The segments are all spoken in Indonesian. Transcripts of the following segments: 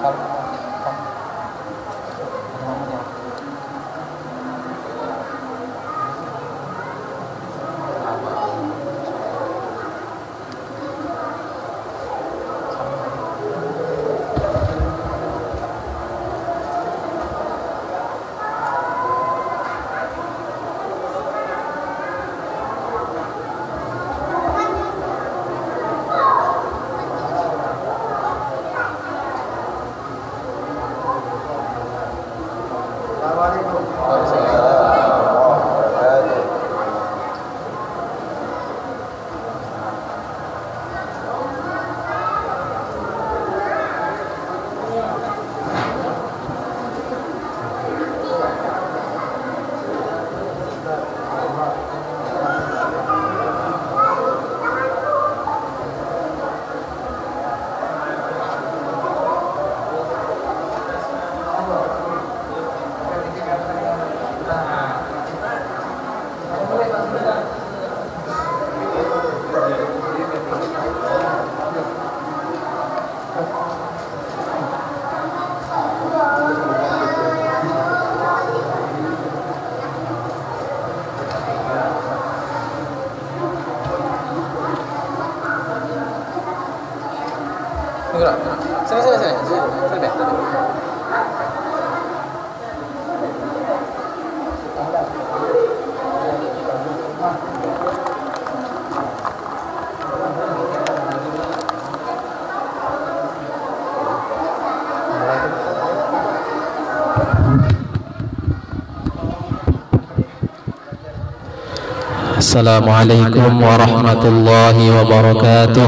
Assalamualaikum warahmatullahi wabarakatuh.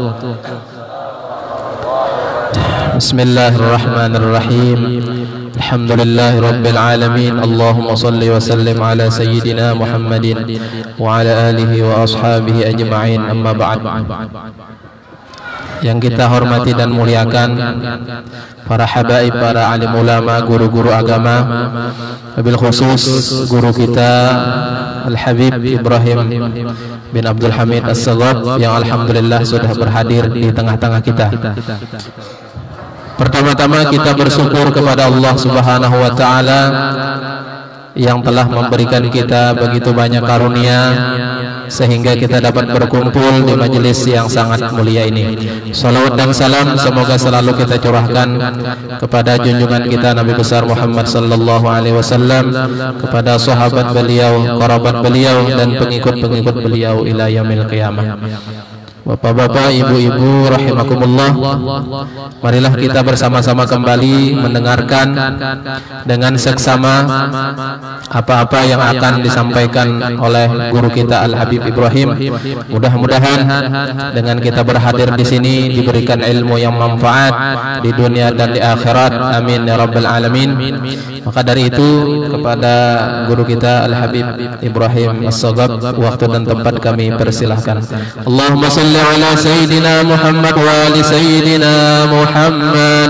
Bismillahirrahmanirrahim. Alhamdulillahi rabbil alamin. Allahumma salli wa sallim ala sayyidina Muhammadin wa ala alihi wa ashabihi ajma'in. Amma ba'd. Yang kita hormati dan muliakan para habaib, para alim ulama, guru-guru agama, wabil khusus guru kita Al-Habib Ibrahim bin Abdul Hamid As-Saghab yang alhamdulillah sudah berhadir di tengah-tengah kita. Pertama-tama kita bersyukur kepada Allah Subhanahu wa taala yang telah memberikan kita begitu banyak karunia sehingga kita dapat berkumpul di majelis yang sangat mulia ini. Salawat dan salam semoga selalu kita curahkan kepada junjungan kita Nabi besar Muhammad sallallahu alaihi wasallam, kepada sahabat beliau, kerabat beliau dan pengikut-pengikut beliau ila yaumil qiyamah. Bapak-bapak, ibu-ibu rahimakumullah, marilah kita bersama-sama kembali mendengarkan dengan seksama apa-apa yang akan disampaikan oleh guru kita Al-Habib Ibrahim. Mudah-mudahan dengan kita berhadir di sini diberikan ilmu yang manfaat di dunia dan di akhirat. Amin ya rabbal alamin. Maka dari itu kepada guru kita Al-Habib Ibrahim As-Saghab, waktu dan tempat kami persilahkan. Allahumma salli ala sayyidina Muhammad wa ali sayyidina Muhammad.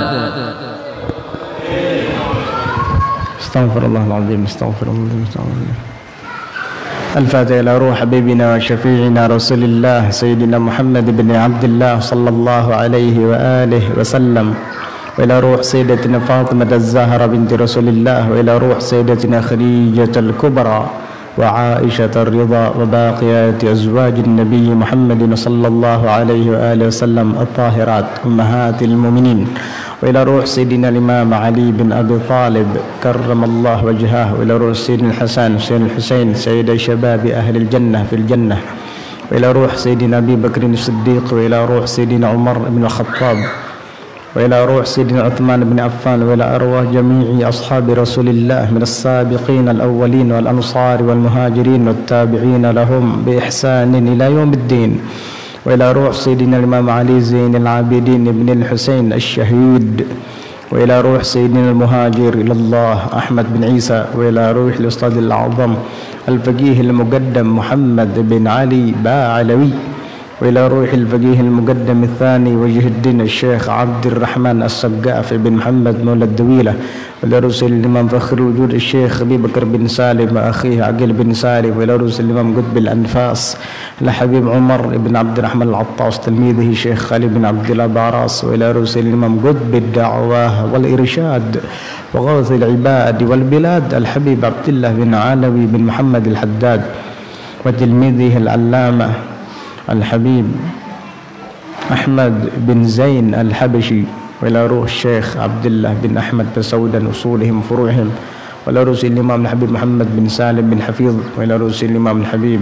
Astaghfirullahaladzim, astaghfirullah. الفاتحة إلى روح حبيبنا وشفيعنا رسول الله سيدنا محمد بن عبد الله صلى الله عليه وآله وسلم، وإلى روح سيدتنا فاطمة الزهرة بنت رسول الله، وإلى روح سيدتنا خديجة الكبرى وعائشة الرضا وباقيات أزواج النبي محمد صلى الله عليه وآله وسلم الطاهرات أمهات المؤمنين، وإلى روح سيدنا الإمام علي بن أبي طالب كرم الله وجهه، وإلى روح سيدنا الحسن سيدنا الحسين سيد شباب أهل الجنة في الجنة، وإلى روح سيدنا أبي بكر الصديق، وإلى روح سيدنا عمر بن الخطاب، وإلى روح سيدنا عثمان بن عفان، وإلى أرواح جميع أصحاب رسول الله من السابقين الأولين والأنصار والمهاجرين والتابعين لهم بإحسان إلى يوم الدين، وإلى روح سيدنا الإمام علي زين العابدين بن الحسين الشهيد، وإلى روح سيدنا المهاجر إلى الله أحمد بن عيسى، وإلى روح الأستاذ الأعظم الفقيه المقدم محمد بن علي باعلوي، وإلى روح الفقيه المقدم الثاني وجه الدين الشيخ عبد الرحمن السقاف بن محمد مولى الدويلة، وإلى رؤوس الإمام فخر الوجود الشيخ أبي بكر بن سالم أخيه عقيل بن سالم، وإلى رؤوس الإمام قطب الأنفاس الحبيب عمر بن عبد الرحمن العطاس تلميذه الشيخ خالد بن عبد الله بعراس، وإلى رؤوس الإمام قطب الدعوة والإرشاد وغوث العباد والبلاد الحبيب عبد الله بن علوي بن محمد الحداد، وتلميذه العلامة الحبيب أحمد بن زين الحبشي، وإلى روح الشيخ عبد الله بن أحمد بسودا أصولهم فروعهم، وإلى رؤوس الإمام الحبيب محمد بن سالم بن حفيظ، وإلى رؤوس الإمام الحبيب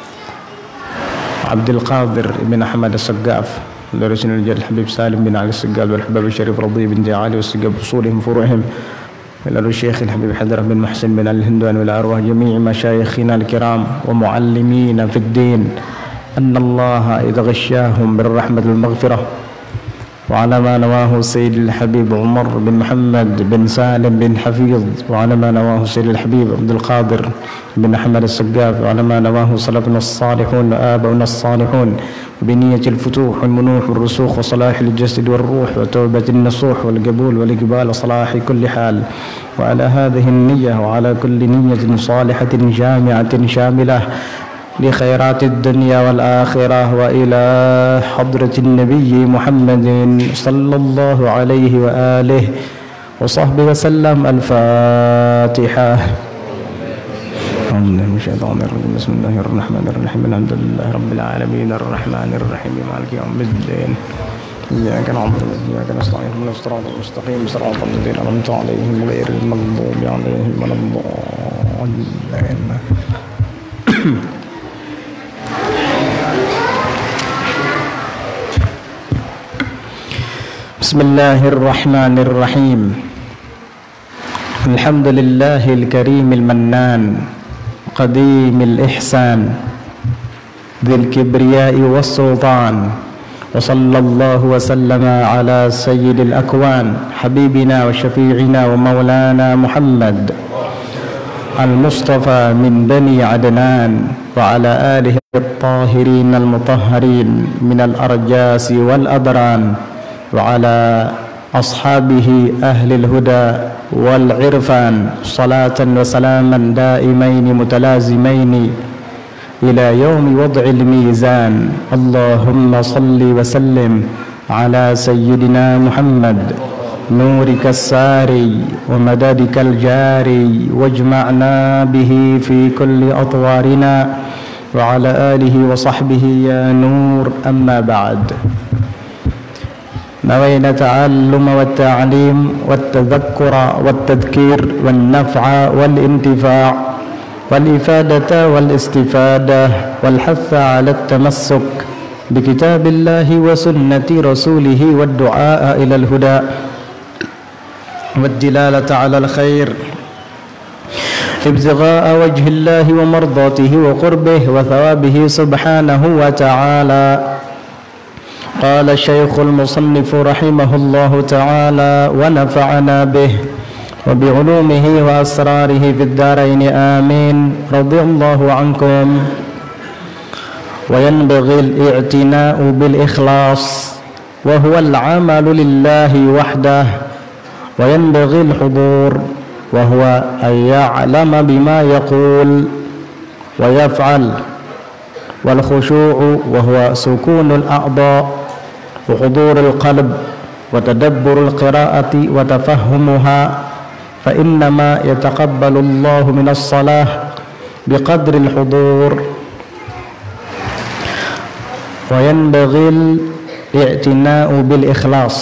عبد القادر بن أحمد السقاف، وإلى رؤوس الحبيب سالم بن علي السقاف والحباب الشريف رضي بن علي والسقاف أصولهم فروعهم، إلى الشيخ الحبيب حضرة بن محسن بن الهندوان، وإلى أرواح جميع مشايخنا الكرام ومعلمين في الدين أن الله إذا غشاهم بالرحمة والمغفرة، وعلى ما نواه سيد الحبيب عمر بن محمد بن سالم بن حفيظ، وعلى ما نواه سيد الحبيب عبد القادر بن أحمد السقاف، وعلى ما نواه سلفنا الصالحون وآباؤنا الصالحون بنية الفتوح والمنوح والرسوخ وصلاح الجسد والروح وتوبة النصوح والقبول والإقبال وصلاح كل حال، وعلى هذه النية وعلى كل نية صالحة جامعة شاملة لخيرات الدنيا والآخرة، وإلى حضرة النبي محمد صلى الله عليه وآله وصحبه وسلم. الفاتحة. بسم الله الرحمن الرحيم. الحمد لله رب العالمين الرحمن الرحيم مالك يوم الدين إياك نعبد وإياك نستعين اهدنا الصراط المستقيم صراط الذين أنعمت عليهم غير المغضوب عليهم ولا الضالين. بسم الله الرحمن الرحيم. الحمد لله الكريم المنان قديم الإحسان ذي الكبرياء والسلطان، وصلى الله وسلم على سيد الأكوان حبيبنا وشفيعنا ومولانا محمد المصطفى من بني عدنان، وعلى آله الطاهرين المطهرين من الأرجاس والأدران، وعلى أصحابه أهل الهدى والعرفان، صلاة وسلاما دائمين متلازمين إلى يوم وضع الميزان. اللهم صل وسلم على سيدنا محمد نورك الساري ومددك الجاري، واجمعنا به في كل أطوارنا، وعلى آله وصحبه يا نور. أما بعد، نوينا التعلم والتعليم والتذكر والتذكير والنفع والانتفاع والإفادة والاستفادة والحث على التمسك بكتاب الله وسنة رسوله والدعاء إلى الهدى والدلالة على الخير ابتغاء وجه الله ومرضاته وقربه وثوابه سبحانه وتعالى. قال الشيخ المصنف رحمه الله تعالى ونفعنا به وبعلومه وأسراره في الدارين آمين. رضي الله عنكم. وينبغي الاعتناء بالإخلاص وهو العمل لله وحده، وينبغي الحضور وهو أن يعلم بما يقول ويفعل، والخشوع وهو سكون الأعضاء وحضور القلب وتدبر القراءة وتفهمها، فإنما يتقبل الله من الصلاة بقدر الحضور. وينبغي الاعتناء بالإخلاص،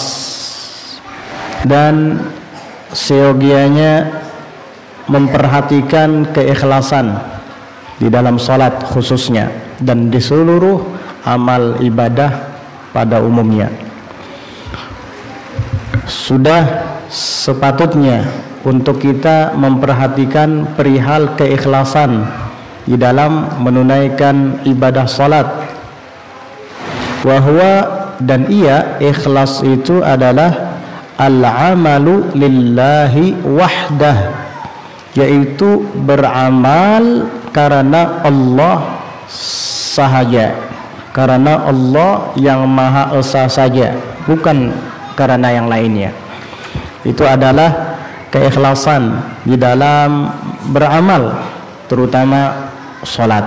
dan seyogianya memperhatikan keikhlasan di dalam salat khususnya dan di seluruh amal ibadah pada umumnya. Sudah sepatutnya untuk kita memperhatikan perihal keikhlasan di dalam menunaikan ibadah salat. Wahwa, dan ia ikhlas itu adalah al-amalu lillahi wahdah, yaitu beramal karena Allah sahaja, karena Allah yang Maha Esa saja, bukan karena yang lainnya. Itu adalah keikhlasan di dalam beramal, terutama salat.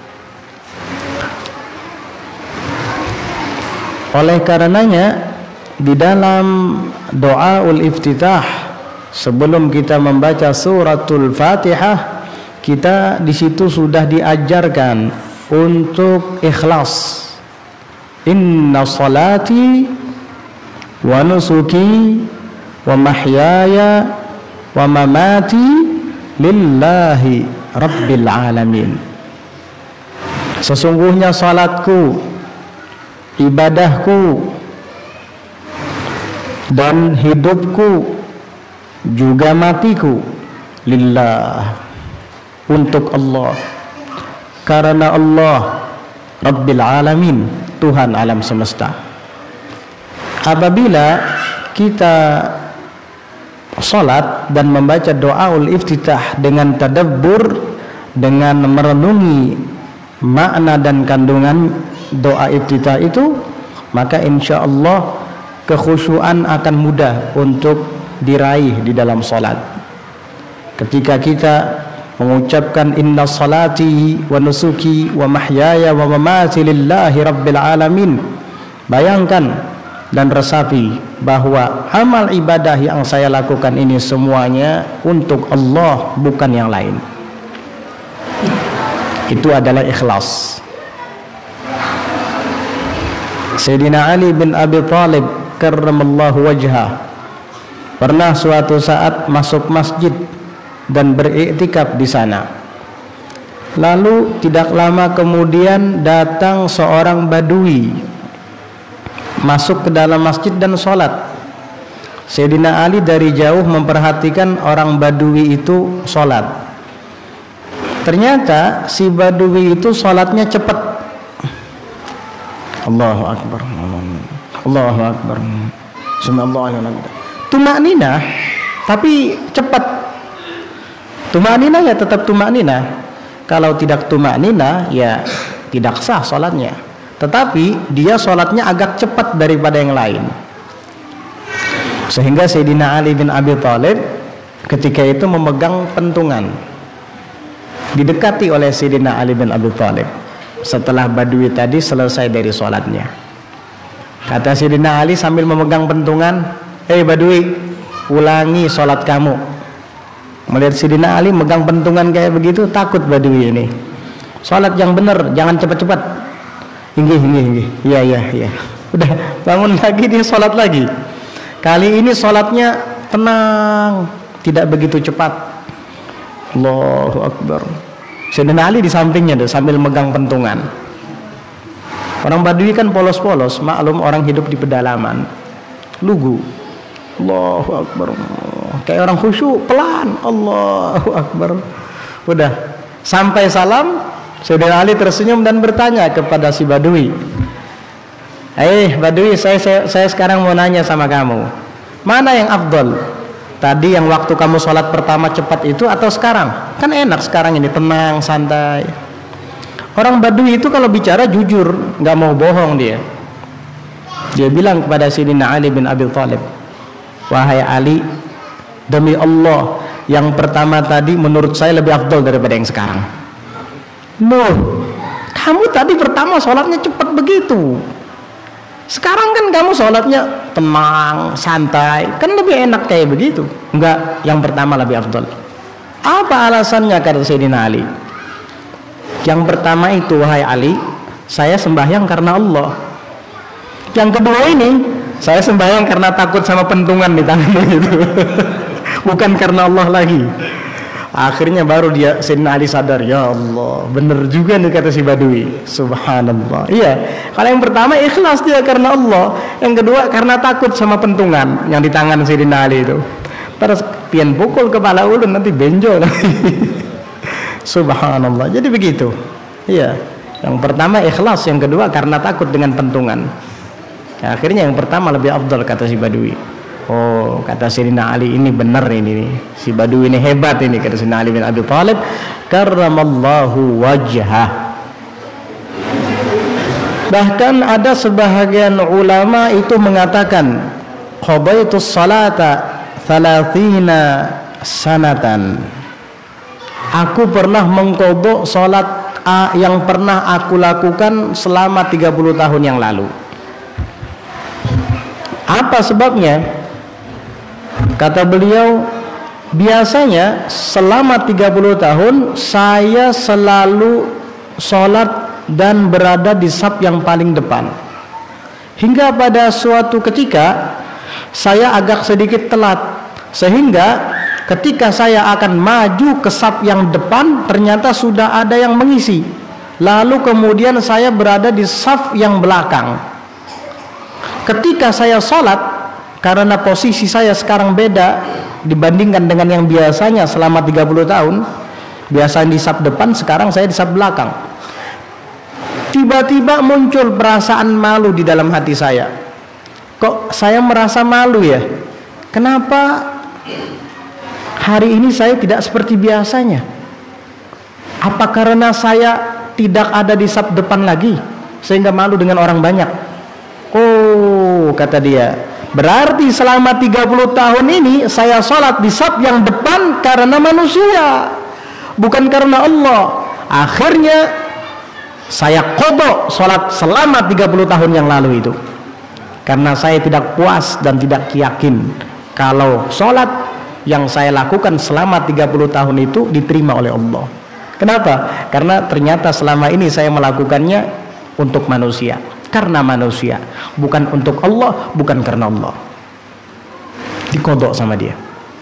Oleh karenanya di dalam doaul iftitah sebelum kita membaca suratul Fatihah, kita di situ sudah diajarkan untuk ikhlas. Inna salati wa nusuki wa mahyaya wa mamati lillahi rabbil alamin. Sesungguhnya salatku, ibadahku, dan hidupku juga matiku lillah, untuk Allah, karena Allah Rabbil Alamin, Tuhan alam semesta. Apabila kita salat dan membaca doaul iftitah dengan tadabbur, dengan merenungi makna dan kandungan doa iftitah itu, maka insya Allah kekhusyuan akan mudah untuk diraih di dalam salat. Ketika kita mengucapkan inna salati wa nusuki wa mahyaya wa mamati lillahi rabbil alamin, bayangkan dan resapi bahwa amal ibadah yang saya lakukan ini semuanya untuk Allah, bukan yang lain. Itu adalah ikhlas. Sayyidina Ali bin Abi Thalib karramallahu wajhah pernah suatu saat masuk masjid dan beriktikaf di sana. Lalu tidak lama kemudian datang seorang badui masuk ke dalam masjid dan sholat. Sayyidina Ali dari jauh memperhatikan orang badui itu sholat. Ternyata si badui itu sholatnya cepat. Allahu Akbar, Allahu Akbar, tumakninah, tapi cepat. Tumakninah ya tetap tumakninah. Kalau tidak tumakninah ya tidak sah sholatnya. Tetapi dia sholatnya agak cepat daripada yang lain. Sehingga Sayyidina Ali bin Abi Thalib ketika itu memegang pentungan, didekati oleh Sayyidina Ali bin Abi Thalib setelah badui tadi selesai dari sholatnya. Kata Sayyidina Ali sambil memegang pentungan, "Hei badui, ulangi sholat kamu." Melihat Sayyidina Ali megang pentungan kayak begitu, takut badui ini. Sholat yang benar, jangan cepat-cepat. Inggih. Iya. Udah bangun lagi, dia sholat lagi. Kali ini sholatnya tenang, tidak begitu cepat. Allahu Akbar. Sayyidina Ali di sampingnya tuh sambil megang pentungan. Orang Badui kan polos-polos, maklum orang hidup di pedalaman, lugu. Allahu Akbar. Kayak orang khusyuk, pelan. Allahu Akbar. Udah sampai salam, Sayyidina Ali tersenyum dan bertanya kepada si Badui, Badui, saya sekarang mau nanya sama kamu, mana yang afdol? Tadi yang waktu kamu sholat pertama cepat itu atau sekarang? Kan enak sekarang ini, tenang, santai. Orang Badui itu kalau bicara jujur, nggak mau bohong dia. Dia bilang kepada Sayyidina Ali bin Abi Thalib, wahai Ali, demi Allah, yang pertama tadi menurut saya lebih afdol daripada yang sekarang. Loh, kamu tadi pertama sholatnya cepat begitu. Sekarang kan kamu sholatnya tenang, santai, kan lebih enak kayak begitu. Enggak, yang pertama lebih afdol. Apa alasannya kata Sayyidina Ali? Yang pertama itu, wahai Ali, saya sembahyang karena Allah. Yang kedua ini, saya sembahyang karena takut sama pentungan di tangan itu. Bukan karena Allah lagi. Akhirnya baru dia Sayyidina Ali sadar, ya Allah, bener juga nih kata si Badui. Subhanallah. Iya, kalau yang pertama ikhlas dia karena Allah, yang kedua karena takut sama pentungan yang di tangan Sayyidina Ali itu. Terus pian pukul kepala ulun nanti benjol. Subhanallah. Jadi begitu. Iya, yang pertama ikhlas, yang kedua karena takut dengan pentungan. Ya, akhirnya yang pertama lebih afdal kata si Badui. Oh, kata Sayyidina Ali, ini benar ini. Si Badui ini hebat ini, kata Sayyidina Ali bin Abi Thalib karramallahu wajhah. Bahkan ada sebahagian ulama itu mengatakan qadaitus salata 30 sanatan. Aku pernah mengqadha salat yang pernah aku lakukan selama 30 tahun yang lalu. Apa sebabnya? Kata beliau, biasanya selama 30 tahun saya selalu sholat dan berada di saf yang paling depan. Hingga pada suatu ketika saya agak sedikit telat, sehingga ketika saya akan maju ke saf yang depan ternyata sudah ada yang mengisi. Lalu kemudian saya berada di saf yang belakang. Ketika saya sholat, karena posisi saya sekarang beda dibandingkan dengan yang biasanya selama 30 tahun, biasanya di saf depan, sekarang saya di saf belakang. Tiba-tiba muncul perasaan malu di dalam hati saya. Kok saya merasa malu ya? Kenapa hari ini saya tidak seperti biasanya? Apa karena saya tidak ada di saf depan lagi sehingga malu dengan orang banyak? Oh, kata dia, berarti selama 30 tahun ini saya sholat di saf yang depan karena manusia, bukan karena Allah. Akhirnya saya qadha sholat selama 30 tahun yang lalu itu karena saya tidak puas dan tidak yakin kalau sholat yang saya lakukan selama 30 tahun itu diterima oleh Allah. Kenapa? Karena ternyata selama ini saya melakukannya untuk manusia, karena manusia, bukan untuk Allah, bukan karena Allah. Diqadha sama dia.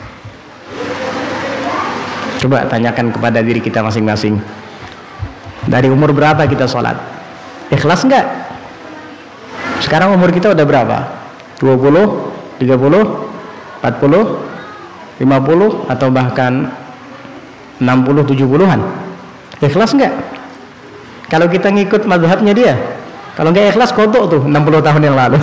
Coba tanyakan kepada diri kita masing-masing, dari umur berapa kita sholat? Ikhlas enggak? Sekarang umur kita udah berapa? 20, 30, 40, 50, atau bahkan 60, 70-an? Ikhlas enggak? Kalau kita ngikut mazhabnya dia, kalau enggak ikhlas qadha tuh 60 tahun yang lalu.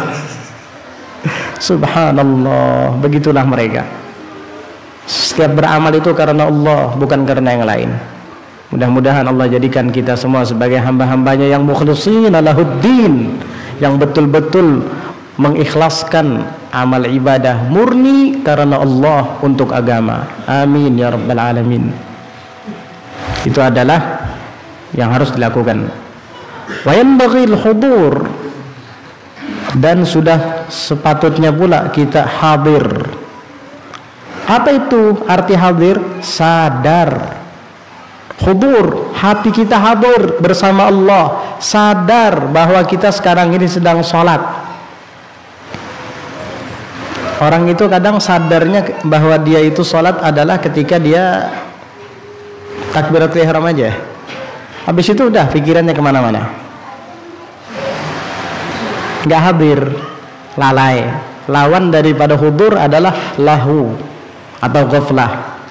Subhanallah, begitulah mereka. Setiap beramal itu karena Allah, bukan karena yang lain. Mudah-mudahan Allah jadikan kita semua sebagai hamba-hambanya yang mukhlishina lahuddin, yang betul-betul mengikhlaskan amal ibadah murni karena Allah untuk agama. Amin ya rabbal alamin. Itu adalah yang harus dilakukan. Wa yanbaghil hudur, dan sudah sepatutnya pula kita hadir. Apa itu arti hadir? Sadar. Hudur, hati kita hadir bersama Allah, sadar bahwa kita sekarang ini sedang sholat. Orang itu kadang sadarnya bahwa dia itu sholat adalah ketika dia takbiratul ihram aja. Habis itu udah pikirannya kemana-mana, nggak hadir, lalai. Lawan daripada hudur adalah lahu atau ghaflah,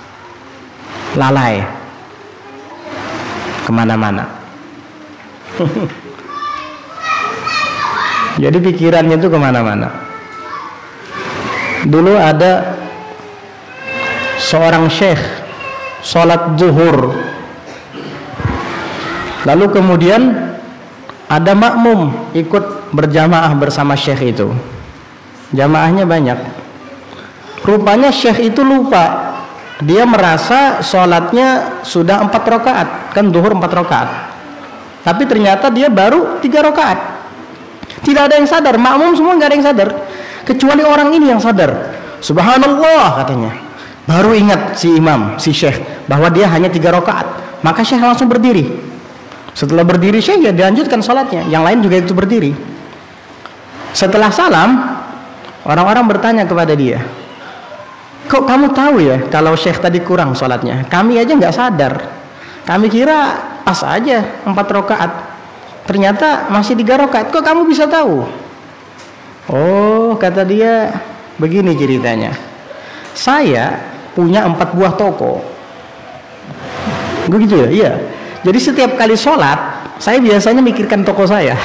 lalai kemana-mana. Jadi pikirannya itu kemana-mana. Dulu ada seorang syekh sholat zuhur, lalu kemudian ada makmum ikut berjamaah bersama syekh itu. Jamaahnya banyak. Rupanya syekh itu lupa, dia merasa sholatnya sudah 4 rakaat, kan zuhur 4 rakaat, tapi ternyata dia baru 3 rakaat. Tidak ada yang sadar, makmum semua nggak ada yang sadar, kecuali orang ini yang sadar. Subhanallah, katanya. Baru ingat si imam, si syekh, bahwa dia hanya 3 rakaat. Maka syekh langsung berdiri. Setelah berdiri syekh, ya dilanjutkan sholatnya. Yang lain juga itu berdiri. Setelah salam, orang-orang bertanya kepada dia, kok kamu tahu ya kalau syekh tadi kurang sholatnya? Kami aja nggak sadar, kami kira pas aja 4 rakaat, ternyata masih 3 rakaat. Kok kamu bisa tahu? Oh, kata dia, begini ceritanya. Saya punya 4 buah toko. Begitu ya? Iya. Jadi setiap kali sholat, saya biasanya mikirkan toko saya.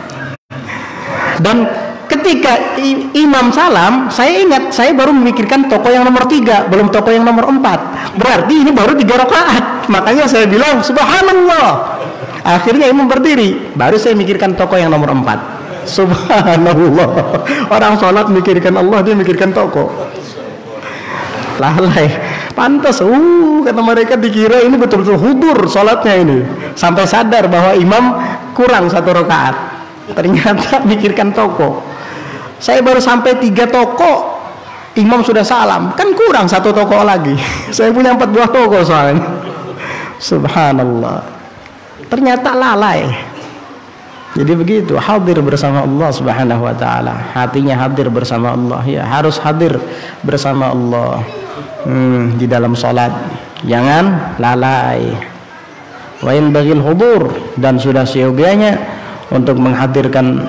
Dan ketika imam salam, saya ingat saya baru memikirkan toko yang nomor 3, belum toko yang nomor 4. Berarti ini baru 3 rakaat. Makanya saya bilang subhanallah. Akhirnya imam berdiri, baru saya mikirkan toko yang nomor 4. Subhanallah, orang sholat mikirkan Allah, dia mikirkan toko. Lalai, pantas. Kata mereka, dikira ini betul-betul hudur sholatnya ini, sampai sadar bahwa imam kurang 1 rakaat. Ternyata mikirkan toko. Saya baru sampai 3 toko, imam sudah salam, kan kurang 1 toko lagi. Saya punya 4 buah toko soalnya. Subhanallah, ternyata lalai. Jadi begitu, hadir bersama Allah Subhanahu wa ta'ala, hatinya hadir bersama Allah. Ya, harus hadir bersama Allah di dalam sholat, jangan lalai. Wa in bagil hudur, dan sudah seyogianya untuk menghadirkan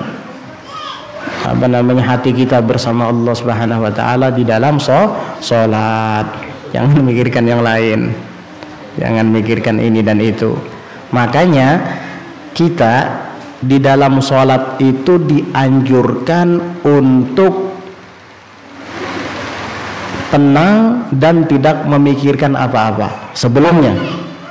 hati kita bersama Allah Subhanahu wa ta'ala di dalam sholat. Jangan memikirkan yang lain, jangan mikirkan ini dan itu. Makanya kita di dalam sholat itu dianjurkan untuk tenang dan tidak memikirkan apa-apa sebelumnya.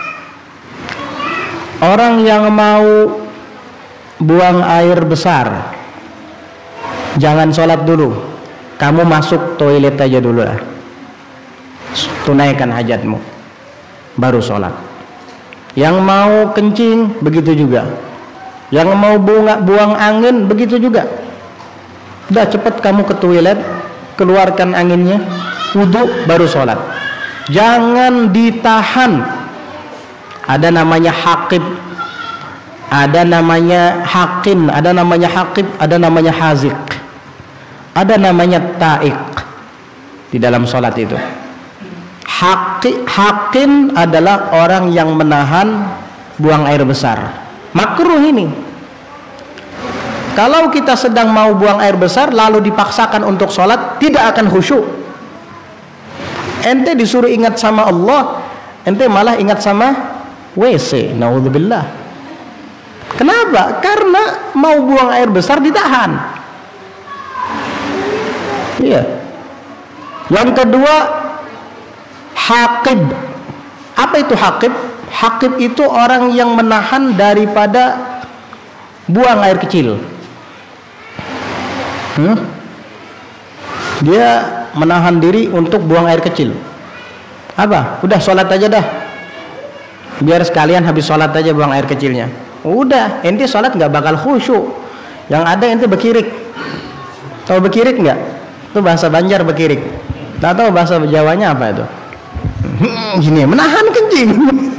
Orang yang mau buang air besar, jangan sholat dulu, kamu masuk toilet aja dulu lah, tunaikan hajatmu, baru sholat. Yang mau kencing begitu juga, yang mau buang angin begitu juga. Udah cepat kamu ke toilet, keluarkan anginnya, wudhu, baru sholat. Jangan ditahan. Ada namanya haqib, ada namanya hakim, ada namanya haqib, ada namanya hazik, ada namanya ta'iq di dalam sholat itu. Hakim adalah orang yang menahan buang air besar, makruh ini. Kalau kita sedang mau buang air besar lalu dipaksakan untuk sholat, tidak akan khusyuk. Ente disuruh ingat sama Allah, ente malah ingat sama WC. Naudzubillah. Kenapa? Karena mau buang air besar ditahan. Iya. Yang kedua, haqib. Apa itu haqib? Haqib itu orang yang menahan daripada buang air kecil. Dia menahan diri untuk buang air kecil. Apa? Udah sholat aja dah, biar sekalian habis sholat aja buang air kecilnya. Udah, ente sholat nggak bakal khusyuk. Yang ada ente bekirik. Tahu bekirik nggak? Itu bahasa Banjar bekirik. Tak tahu bahasa Jawanya apa itu? Gini, menahan kencing.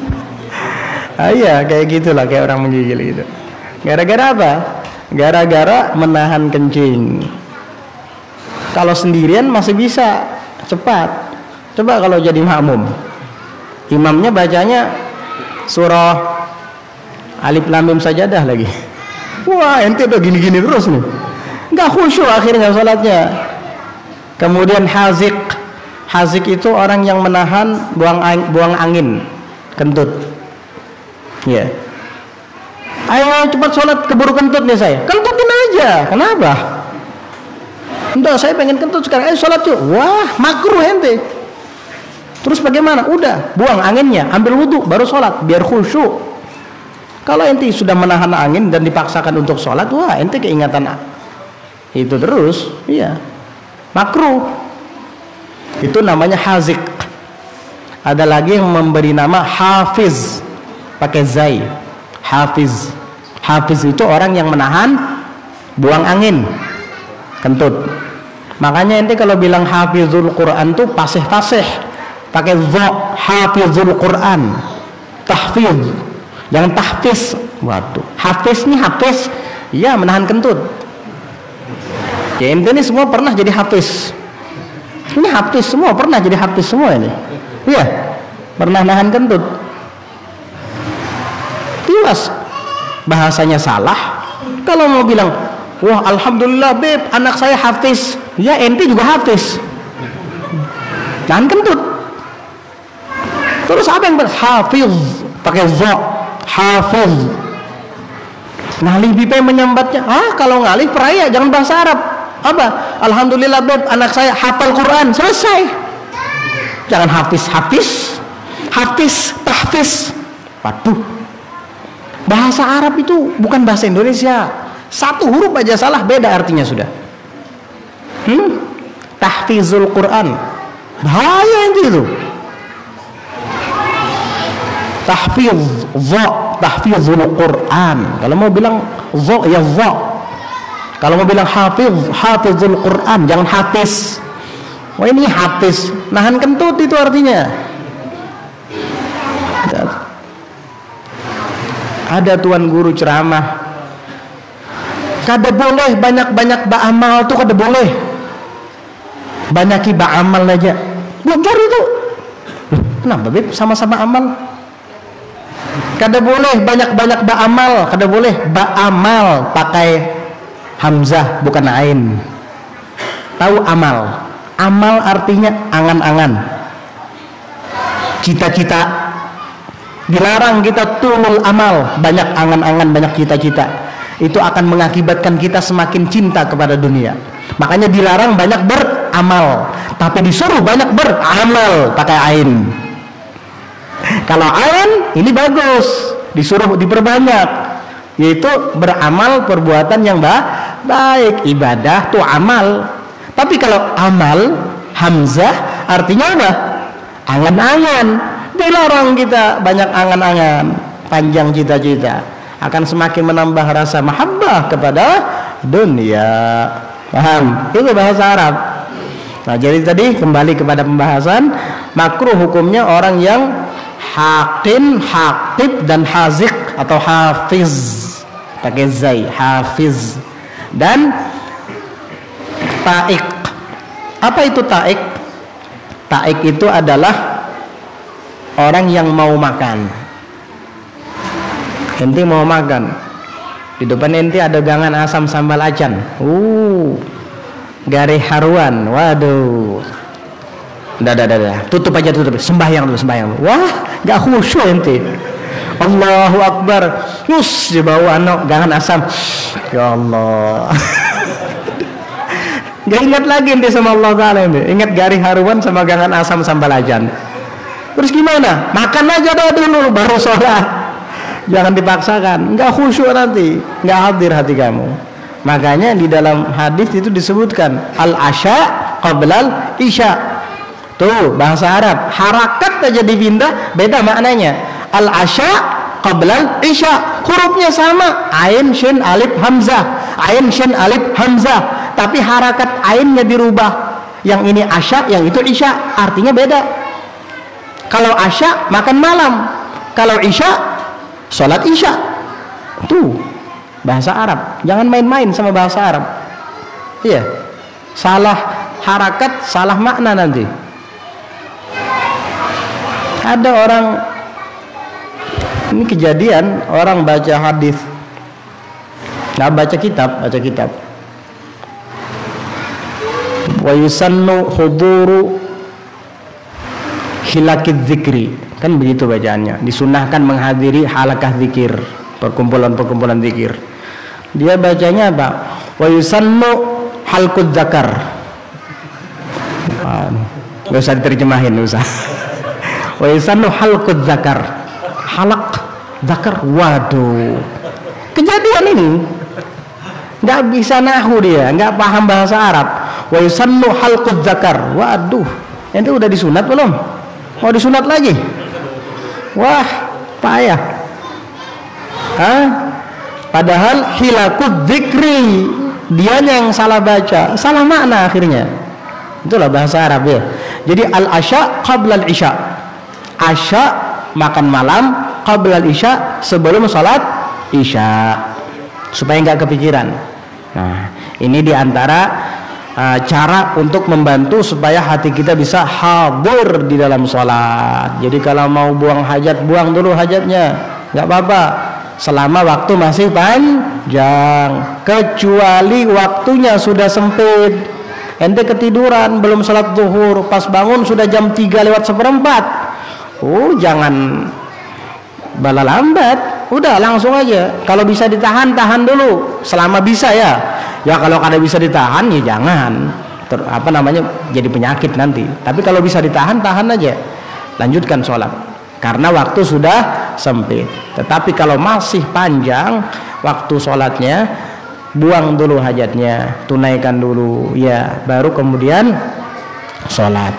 Iya, kayak gitulah, kayak orang menggigil gitu. Gara-gara apa? Gara-gara menahan kencing. Kalau sendirian masih bisa cepat. Coba kalau jadi makmum, imamnya bacanya surah Alif Lam Mim Sajadah lagi. Wah, ente udah gini-gini terus nih, nggak khusyuk akhirnya sholatnya. Kemudian hazik. Hazik itu orang yang menahan buang angin, kentut. Ya. Ayo cepat sholat, keburu kentut nih saya. Kentutin aja. Kenapa? Entah, saya pengen kentut sekarang. Ayo sholat yuk. Wah, makruh ente. Terus bagaimana? Udah, buang anginnya, ambil wudhu, baru sholat, biar khusyuk. Kalau ente sudah menahan angin dan dipaksakan untuk sholat, wah, ente keingatan itu terus. Iya, makruh. Itu namanya hazik. Ada lagi yang memberi nama hafiz, pakai zai. Hafiz. Hafiz itu orang yang menahan buang angin, kentut. Makanya ente kalau bilang hafizul Quran tuh fasih-fasih, pakai dha, hafizul Quran, tahfiz. Jangan tahfiz. Waduh, hafiz nih hafiz, ya menahan kentut. Ya ente ini semua pernah jadi hafiz. Ini hafiz semua, pernah jadi hafiz semua ini. Iya, pernah nahan kentut. Tiwas bahasanya salah. Kalau mau bilang, wah alhamdulillah beb, anak saya hafiz. Ya ente juga hafiz, nahan kentut. Terus apa yang berhafiz? Pakai za, hafiz. Ngalih pipe menyambatnya. Kalau ngalih peraya, jangan bahasa Arab. Apa? Alhamdulillah beb, anak saya hafal Quran. Selesai. Jangan hafiz, hafiz, hafiz, tahfiz. Waduh. Bahasa Arab itu bukan bahasa Indonesia. Satu huruf aja salah beda artinya sudah. Tahfizul Quran, bahaya itu. Tahfizul Quran. Kalau mau bilang dha ya dha. Kalau mau bilang hafizul Quran, jangan hafiz. Wah, ini hafiz, nahan kentut itu artinya. Ada tuan guru ceramah, kada boleh banyak-banyak ba'amal tuh, kada boleh. Banyaki ba'amal aja. Belajar itu. Kenapa Bib? Sama-sama amal. Kada boleh banyak-banyak ba'amal, kada boleh ba'amal pakai hamzah bukan ain. Tahu amal? Amal artinya angan-angan, cita-cita. Dilarang kita tulul amal, banyak angan-angan, banyak cita-cita. Itu akan mengakibatkan kita semakin cinta kepada dunia. Makanya dilarang banyak beramal, tapi disuruh banyak beramal pakai ain. Kalau ain ini bagus, disuruh diperbanyak, yaitu beramal perbuatan yang baik. Ibadah tuh amal. Tapi kalau amal hamzah artinya apa? Angan-angan. Dilarang kita banyak angan-angan, panjang cita-cita, akan semakin menambah rasa mahabbah kepada dunia. Paham? Itu bahasa Arab. Nah, jadi tadi kembali kepada pembahasan, makruh hukumnya orang yang hakim, haqib dan haziq atau hafiz pakai zai, hafiz, dan taik. Apa itu taik? Taik itu adalah orang yang mau makan. Ente mau makan, di depan ente ada gangan asam sambal acan, gare haruan, waduh, dah, tutup aja, tutup, sembahyang dulu. Wah, gak khusyuk ente. Allahu Akbar, nus di bawah gangan asam, ya Allah. Gak ingat lagi ente sama Allah Ta'ala ente. Ingat gari haruan sama gangan asam sambal ajan. Terus gimana? Makan aja dulu baru sholat. Jangan dipaksakan, nggak khusyuk nanti, nggak hadir hati kamu. Makanya di dalam hadis itu disebutkan al-asya qablal isya. Tuh bahasa Arab, harakat aja dipindah beda maknanya. Al-asya qablal isya, hurufnya sama, ain shin alif hamzah, ain shin alif hamzah, tapi harakat ainnya dirubah. Yang ini asya, yang itu isya, artinya beda. Kalau asya makan malam, kalau isya sholat isya. Tuh bahasa Arab, jangan main-main sama bahasa Arab. Iya, salah harakat salah makna nanti. Ada orang, ini kejadian, orang baca hadis, nggak baca kitab, wa yusannu huduru hilakid dzikri, kan begitu bacaannya, disunahkan menghadiri halakah zikir, perkumpulan zikir. Dia bacanya apa? Wa yusannu halqud dzakar. Nggak usah diterjemahin, usah. Wa yusannu halqud dzakar, halak dzakar. Waduh, kejadian ini nggak bisa nahu, dia nggak paham bahasa Arab. Wa yusannu halqud dzakar. Waduh, ente udah disunat belum? Mau disunat lagi? Wah, payah. Padahal hilakut dzikri, dia yang salah baca, salah makna akhirnya. Itulah bahasa Arab ya. Jadi al-asya qabla al-isya. Asya makan malam, qabla al-isya sebelum salat isya. Supaya enggak kepikiran. Nah, ini diantara cara untuk membantu supaya hati kita bisa hadir di dalam sholat. Jadi kalau mau buang hajat, buang dulu hajatnya, nggak apa-apa, selama waktu masih panjang. Kecuali waktunya sudah sempit, ente ketiduran belum sholat zuhur, pas bangun sudah jam 3:04. Jangan bala lambat, udah langsung aja. Kalau bisa ditahan, tahan dulu selama bisa ya. Ya kalau kada bisa ditahan ya jangan, jadi penyakit nanti. Tapi kalau bisa ditahan, tahan aja, lanjutkan sholat, karena waktu sudah sempit. Tetapi kalau masih panjang waktu sholatnya, buang dulu hajatnya, tunaikan dulu, ya, baru kemudian sholat.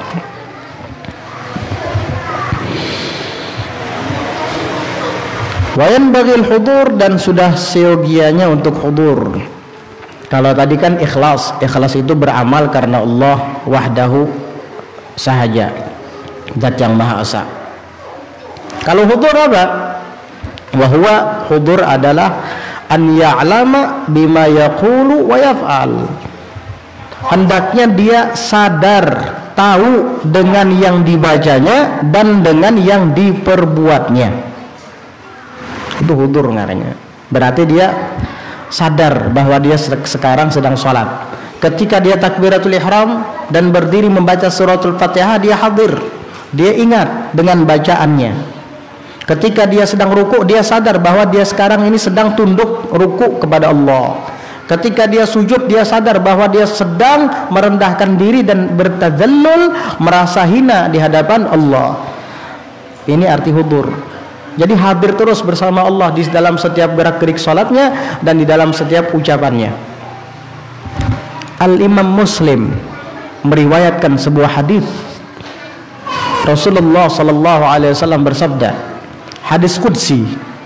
Wayan bagil hudur, dan sudah seyogianya untuk hudur. Kalau tadi kan ikhlas itu beramal karena Allah wahdahu sahaja, zat yang maha esa. Kalau hudur apa? Wahwa hudur adalah an ya'lama bima yaqulu wa yaf'al. Hendaknya dia sadar, tahu dengan yang dibacanya dan dengan yang diperbuatnya. Itu hudur namanya. Berarti dia sadar bahwa dia sekarang sedang sholat. Ketika dia takbiratul ihram dan berdiri membaca suratul Fatihah, dia hadir, dia ingat dengan bacaannya. Ketika dia sedang ruku, dia sadar bahwa dia sekarang ini sedang tunduk ruku kepada Allah. Ketika dia sujud, dia sadar bahwa dia sedang merendahkan diri dan bertadzallul, merasa hina di hadapan Allah. Ini arti hudur. Jadi hadir terus bersama Allah di dalam setiap gerak-gerik salatnya dan di dalam setiap ucapannya. Al-Imam Muslim meriwayatkan sebuah hadis. Rasulullah sallallahu alaihi wasallam bersabda, hadis qudsi.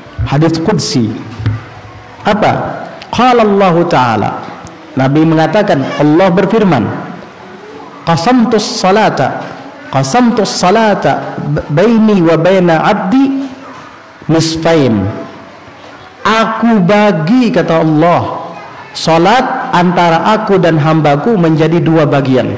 Apa? Qala Allah Ta'ala, Nabi mengatakan, Allah berfirman, qasamtus salata baini wa baina abdi nisfain. Aku bagi, kata Allah, salat antara aku dan hambaku menjadi dua bagian.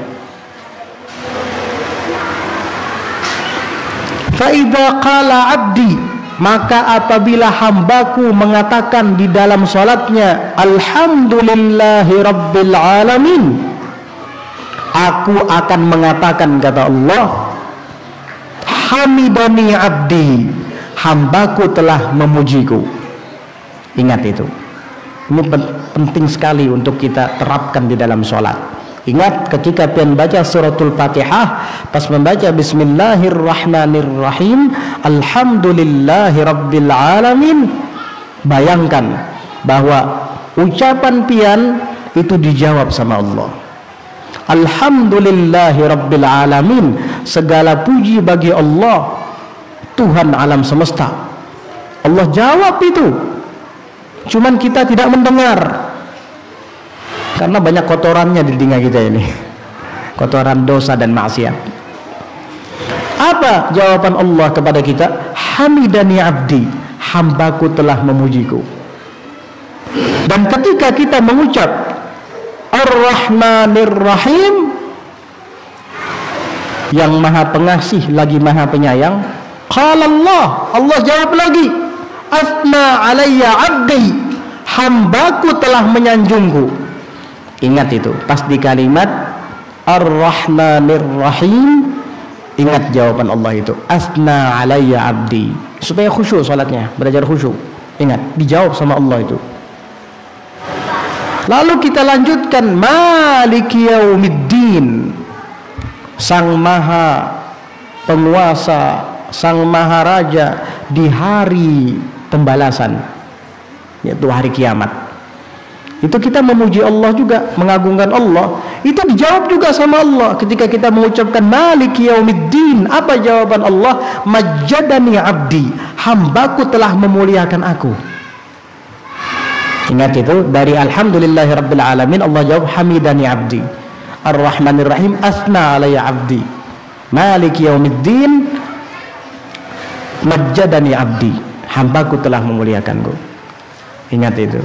Fa idza qala abdi, maka apabila hambaku mengatakan di dalam salatnya alhamdulillahi rabbil alamin, aku akan mengatakan, kata Allah, hamidani abdi, hambaku telah memujiku. Ingat itu. Ini penting sekali untuk kita terapkan di dalam sholat. Ingat ketika pian baca suratul Fatihah, pas membaca bismillahirrahmanirrahim, alhamdulillahi rabbil alamin, bayangkan bahwa ucapan pian itu dijawab sama Allah. Alhamdulillahi rabbil alamin, segala puji bagi Allah, Tuhan alam semesta. Allah jawab itu. Cuman kita tidak mendengar karena banyak kotorannya di telinga kita ini, kotoran dosa dan maksiat. Apa jawaban Allah kepada kita? Hamidani abdi, hambaku telah memujiku. Dan ketika kita mengucap Ar-Rahmanir-Rahim, yang maha pengasih lagi maha penyayang, qala Allah jawab lagi, asna alayya abdi, hambaku telah menyanjungku. Ingat itu, pas di kalimat Ar-Rahmanir-Rahim, ingat jawaban Allah itu, asna alayya abdi, supaya khusyuk salatnya, belajar khusyuk. Ingat, dijawab sama Allah itu. Lalu kita lanjutkan, Maliki yaumiddin, sang maha penguasa, sang maharaja di hari pembalasan, yaitu hari kiamat. Itu kita memuji Allah juga, mengagungkan Allah. Itu dijawab juga sama Allah ketika kita mengucapkan Maliki yaumiddin. Apa jawaban Allah? Majjadani abdi, hambaku telah memuliakan aku. Ingat itu, dari alhamdulillahi rabbil alamin, Allah jawab hamidani abdi. Ar-Rahmanir-Rahim, asna alayya abdi. Maliki yaumiddin, majjadani abdi, hambaku telah memuliakanku. Ingat itu.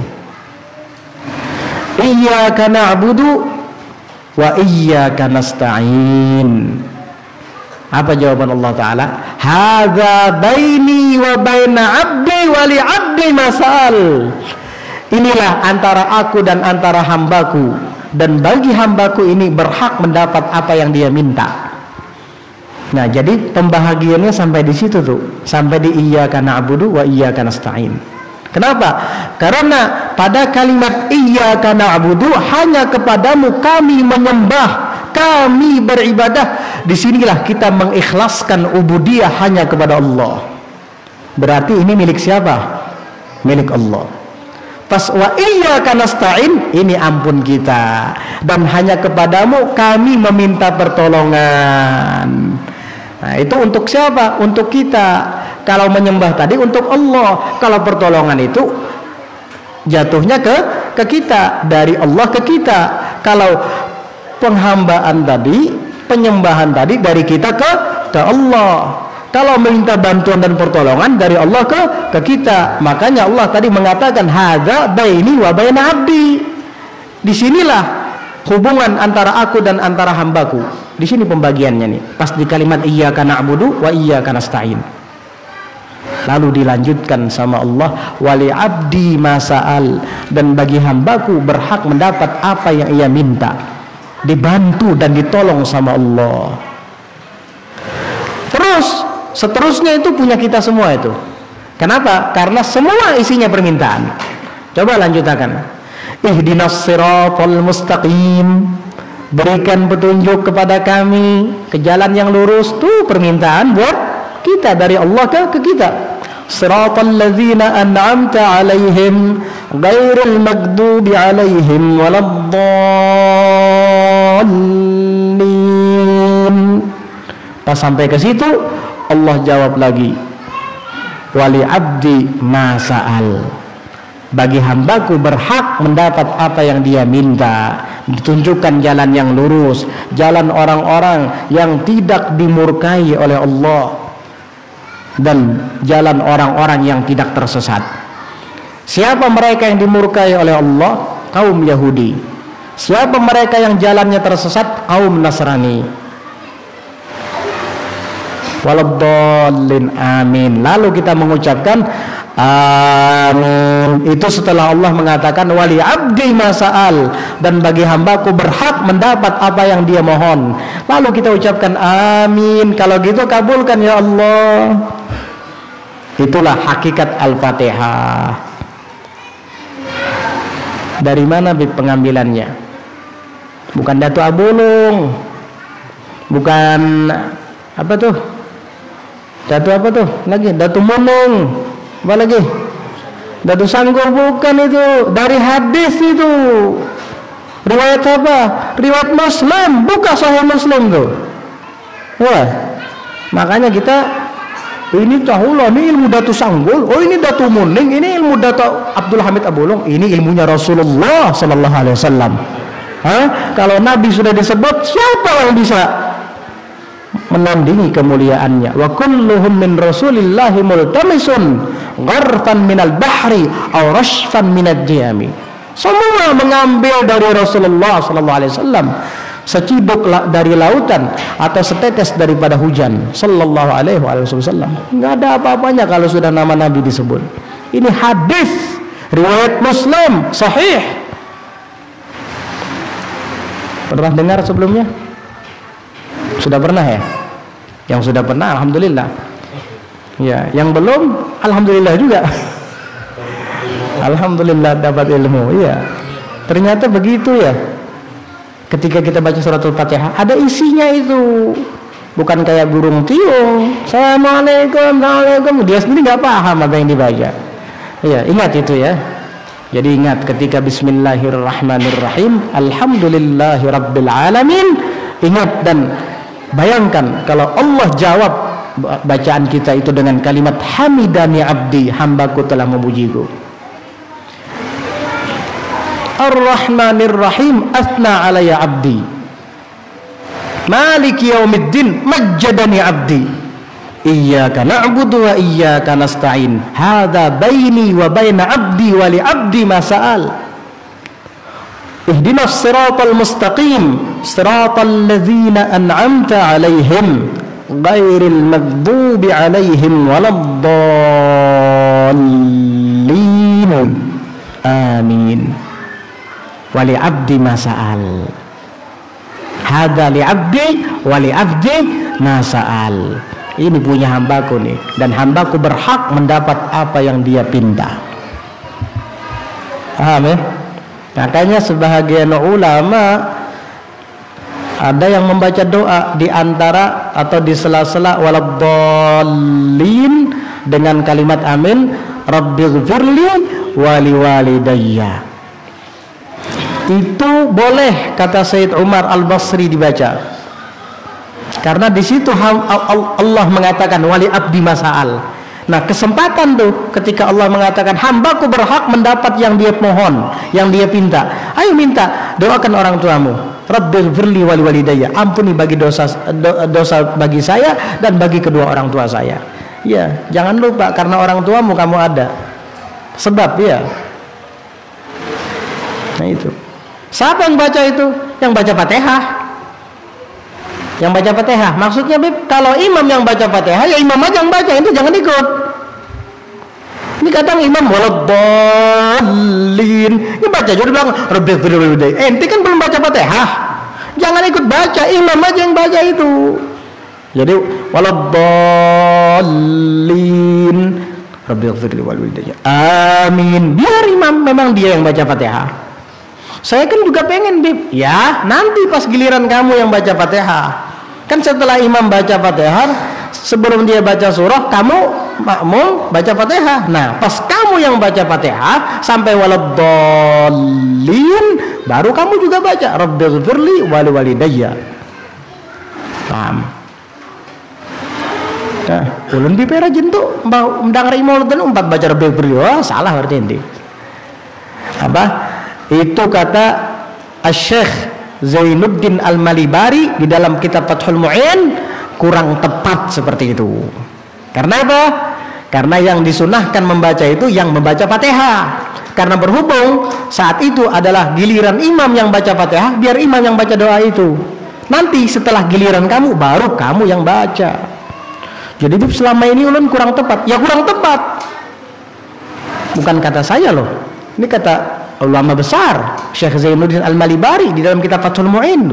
Iyyaka na'budu wa iyyaka nasta'in. Apa jawaban Allah Ta'ala? Hadza baini wa baina abdi wa li abdi masal. Inilah antara aku dan antara hambaku, dan bagi hambaku ini berhak mendapat apa yang dia minta. Nah, jadi pembahagiannya sampai di situ tuh, sampai di iyyaka na'budu wa iyyaka nasta'in. Kenapa? Karena pada kalimat iyyaka na'budu, hanya kepadamu kami menyembah, kami beribadah. Disinilah kita mengikhlaskan ubudiyah hanya kepada Allah. Berarti ini milik siapa? Milik Allah. Pas wa iyyaka nasta'in, ini ampun kita dan hanya kepadamu kami meminta pertolongan. Nah, itu untuk siapa? Untuk kita. Kalau menyembah tadi untuk Allah, kalau pertolongan itu jatuhnya ke kita, dari Allah ke kita. Kalau penghambaan tadi, penyembahan tadi dari kita ke Allah. Kalau minta bantuan dan pertolongan dari Allah ke kita. Makanya Allah tadi mengatakan hadza baini wa baina abdi. Disinilah hubungan antara aku dan antara hambaku. Di sini pembagiannya nih. Pas di kalimat iyyaka na'budu wa iyyaka nasta'in. Lalu dilanjutkan sama Allah, wali abdi masa'al, dan bagi hambaku berhak mendapat apa yang ia minta, dibantu dan ditolong sama Allah. Terus seterusnya itu punya kita semua itu. Kenapa? Karena semua isinya permintaan. Coba lanjutkan. Ihdinas siratal mustaqim, berikan petunjuk kepada kami ke jalan yang lurus. Tuh permintaan buat kita dari Allah ke kita. Siratal ladzina an'amta 'alaihim ghairil maghdubi 'alaihim waladdallin. Pas sampai ke situ Allah jawab lagi, wali abdi masa'al, bagi hambaku berhak mendapat apa yang dia minta, ditunjukkan jalan yang lurus, jalan orang-orang yang tidak dimurkai oleh Allah, dan jalan orang-orang yang tidak tersesat. Siapa mereka yang dimurkai oleh Allah? Kaum Yahudi. Siapa mereka yang jalannya tersesat? Kaum Nasrani. Waladdallin, amin. Lalu kita mengucapkan amin. Itu setelah Allah mengatakan wali abdi masa'al, dan bagi hambaku berhak mendapat apa yang dia mohon. Lalu kita ucapkan amin. Kalau gitu kabulkan ya Allah. Itulah hakikat Al-Fatihah. Dari mana pengambilannya? Bukan Datu Abulung, bukan apa tuh? Datu apa tuh? Lagi Datu Munung, apa lagi? Datu Sanggur, bukan itu. Dari hadis itu. Riwayat apa? Riwayat Muslim, bukan Sahih Muslim tuh. Wah, makanya kita ini tahulah, ini ilmu Datu Sanggul, oh ini Datu Muning, ini ilmu Datu Abdul Hamid Abulung, ini ilmunya Rasulullah Sallallahu Alaihi Wasallam. Kalau Nabi sudah disebut, siapa yang bisa menandingi kemuliaannya? Wa kulluhum min Rasulillahi multamisun gharfan minal bahri aw rashfan minad diyami. Semua mengambil dari Rasulullah Sallallahu Alaihi Wasallam, seciduk dari lautan atau setetes daripada hujan, Sallallahu Alaihi Wasallam. Nggak ada apa-apanya kalau sudah nama Nabi disebut. Ini hadis riwayat Muslim sahih. Pernah dengar sebelumnya? Sudah pernah ya? Yang sudah pernah alhamdulillah. Ya, yang belum alhamdulillah juga. Alhamdulillah dapat ilmu. Iya. Ternyata begitu ya. Ketika kita baca suratul Fatihah ada isinya itu, bukan kayak burung tiung. Assalamualaikum, waalaikumsalam. Dia sendiri nggak paham apa yang dibaca. Ya, ingat itu ya. Jadi ingat ketika Bismillahirrahmanirrahim, Alhamdulillahirabbil alamin. Ingat dan bayangkan kalau Allah jawab bacaan kita itu dengan kalimat hamidani abdi, hambaku telah memujiku. Ar-Rahmanir-Rahim, athna alayya abdi. Maliki yaumiddin, majjadani abdi. Iyyaka na'budu wa iyyaka nasta'in. Hadza baini wa baina abdi wa li abdi ma sa'al. Ihdinas siratal mustaqim, siratal ladzina an'amta 'alaihim ghairil maghdubi 'alaihim waladdallin. Amin. Wali abdi masa'al. Hadza li abdi wali abdi masa'al. Ini punya hambaku nih, dan hambaku berhak mendapat apa yang dia pinta. Paham ya? Makanya sebahagian ulama ada yang membaca doa di antara atau di sela-sela waladdallin dengan kalimat amin, Rabbighfirli wali walidayya. Itu boleh, kata Sayyid Umar Al-Basri, dibaca. Karena di situ Allah mengatakan wali abdi masa'al. Nah, kesempatan tuh ketika Allah mengatakan hambaku berhak mendapat yang dia mohon, yang dia pinta. Ayo minta, doakan orang tuamu. Rabbighfirli wali walidayya, ampuni bagi dosa bagi saya dan bagi kedua orang tua saya. Ya, jangan lupa karena orang tuamu kamu ada. Sebab ya. Nah itu. Siapa yang baca itu? Yang baca Fatihah. Yang baca Fatihah. Maksudnya Bib, kalau imam yang baca Fatihah, ya imam aja yang baca, itu jangan ikut. Ini kadang imam waladdallin, ini baca juga bilang Rabbighfirli wali walidayya. Ente kan belum baca Fatihah. Jangan ikut baca, imam aja yang baca itu. Jadi waladdallin, Rabbighfirli wali walidayya. Amin. Biar imam memang dia yang baca Fatihah. Saya kan juga pengen, Bib. Ya, nanti pas giliran kamu yang baca Fatihah. Kan setelah imam baca Fatihah, sebelum dia baca surah, kamu makmum baca Fatihah. Nah, pas kamu yang baca Fatihah sampai waladdallin, baru kamu juga baca Rabbighfirli wali walidayya. Paham? Nah, ulun di pera jentu mendengar imam dan umpat baca Rabbighfirli. Wah, salah berarti ini. Apa? Itu kata Asy-Syaikh Zainuddin Al-Malibari di dalam kitab Fathul Mu'in, kurang tepat seperti itu. Karena apa? Karena yang disunahkan membaca itu yang membaca Fatihah. Karena berhubung saat itu adalah giliran imam yang baca Fatihah, biar imam yang baca doa itu. Nanti setelah giliran kamu, baru kamu yang baca. Jadi selama ini ulun kurang tepat. Ya kurang tepat. Bukan kata saya loh. Ini kata ulama besar Syekh Zainuddin Al-Malibari di dalam kitab Fathul Mu'in.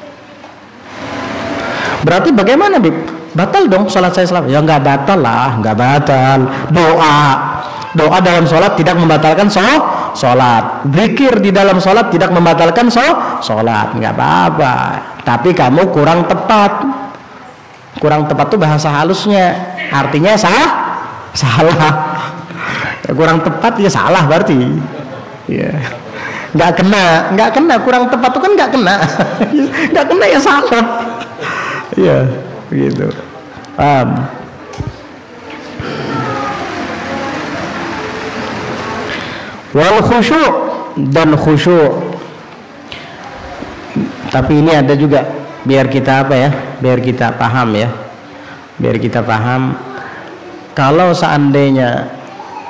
Berarti bagaimana, Bib? Batal dong sholat saya selama? Ya nggak batal lah, nggak batal. Doa dalam sholat tidak membatalkan sholat. Zikir di dalam sholat tidak membatalkan sholat, nggak apa-apa. Tapi kamu kurang tepat. Kurang tepat tuh bahasa halusnya, artinya salah. Kurang tepat ya salah berarti. Ya, nggak kena, kurang tepat itu kan nggak kena, ya salah. Ya, begitu. Paham? Wal khusyuk, dan khusyuk. Tapi ini ada juga, biar kita apa ya? Biar kita paham ya. Biar kita paham. Kalau seandainya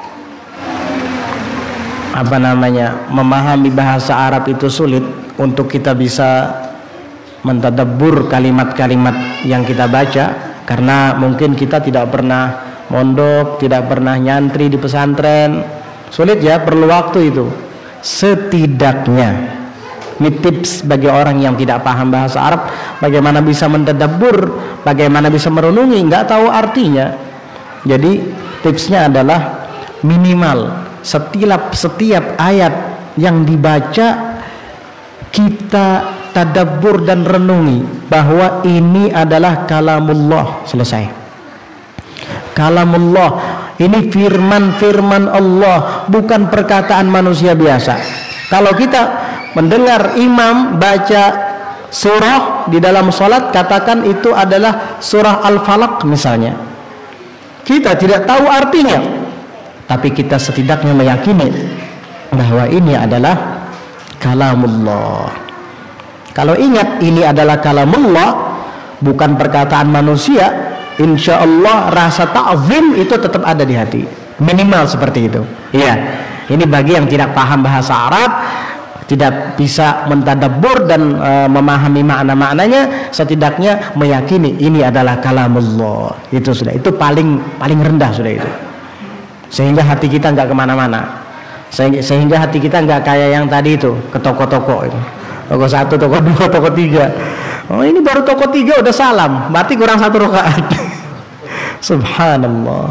memahami bahasa Arab itu sulit untuk kita bisa mentadabbur kalimat-kalimat yang kita baca, karena mungkin kita tidak pernah mondok, tidak pernah nyantri di pesantren, sulit ya, perlu waktu itu. Setidaknya ini tips bagi orang yang tidak paham bahasa Arab, bagaimana bisa mentadabbur, bagaimana bisa merenungi, nggak tahu artinya. Jadi tipsnya adalah minimal setiap ayat yang dibaca kita tadabbur dan renungi bahwa ini adalah kalamullah. Selesai. Kalamullah, ini firman Allah, bukan perkataan manusia biasa. Kalau kita mendengar imam baca surah di dalam sholat, katakan itu adalah surah Al-Falaq misalnya, kita tidak tahu artinya, tapi kita setidaknya meyakini bahwa ini adalah kalamullah. Kalau ingat ini adalah kalamullah, bukan perkataan manusia, insya Allah rasa ta'zim itu tetap ada di hati, minimal seperti itu. Iya, ini bagi yang tidak paham bahasa Arab, tidak bisa mentadabbur dan memahami makna-maknanya, setidaknya meyakini ini adalah kalamullah. Itu sudah, itu paling rendah sudah itu. Sehingga hati kita nggak kemana-mana, sehingga hati kita nggak kayak yang tadi itu, ke toko-toko itu, toko 1, toko 2, toko 3. Oh, ini baru toko 3 udah salam, berarti kurang 1 rakaat. Subhanallah.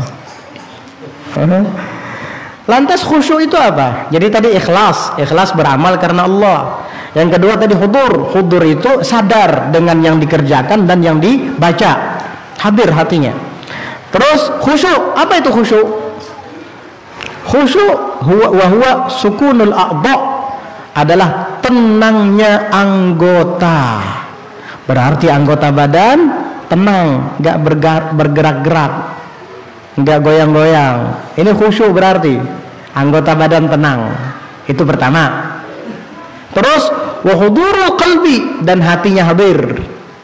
Lantas khusyuk itu apa? Jadi tadi ikhlas beramal karena Allah. Yang kedua tadi hudur itu sadar dengan yang dikerjakan dan yang dibaca, hadir hatinya. Terus khusyuk, apa itu khusyuk? Khusyuk huwa sukunul a'dha, adalah tenangnya anggota. Berarti anggota badan tenang, nggak bergerak-gerak, nggak goyang-goyang. Ini khusyuk, berarti anggota badan tenang. Itu pertama. Terus wa hudurul qalbi, dan hatinya hadir.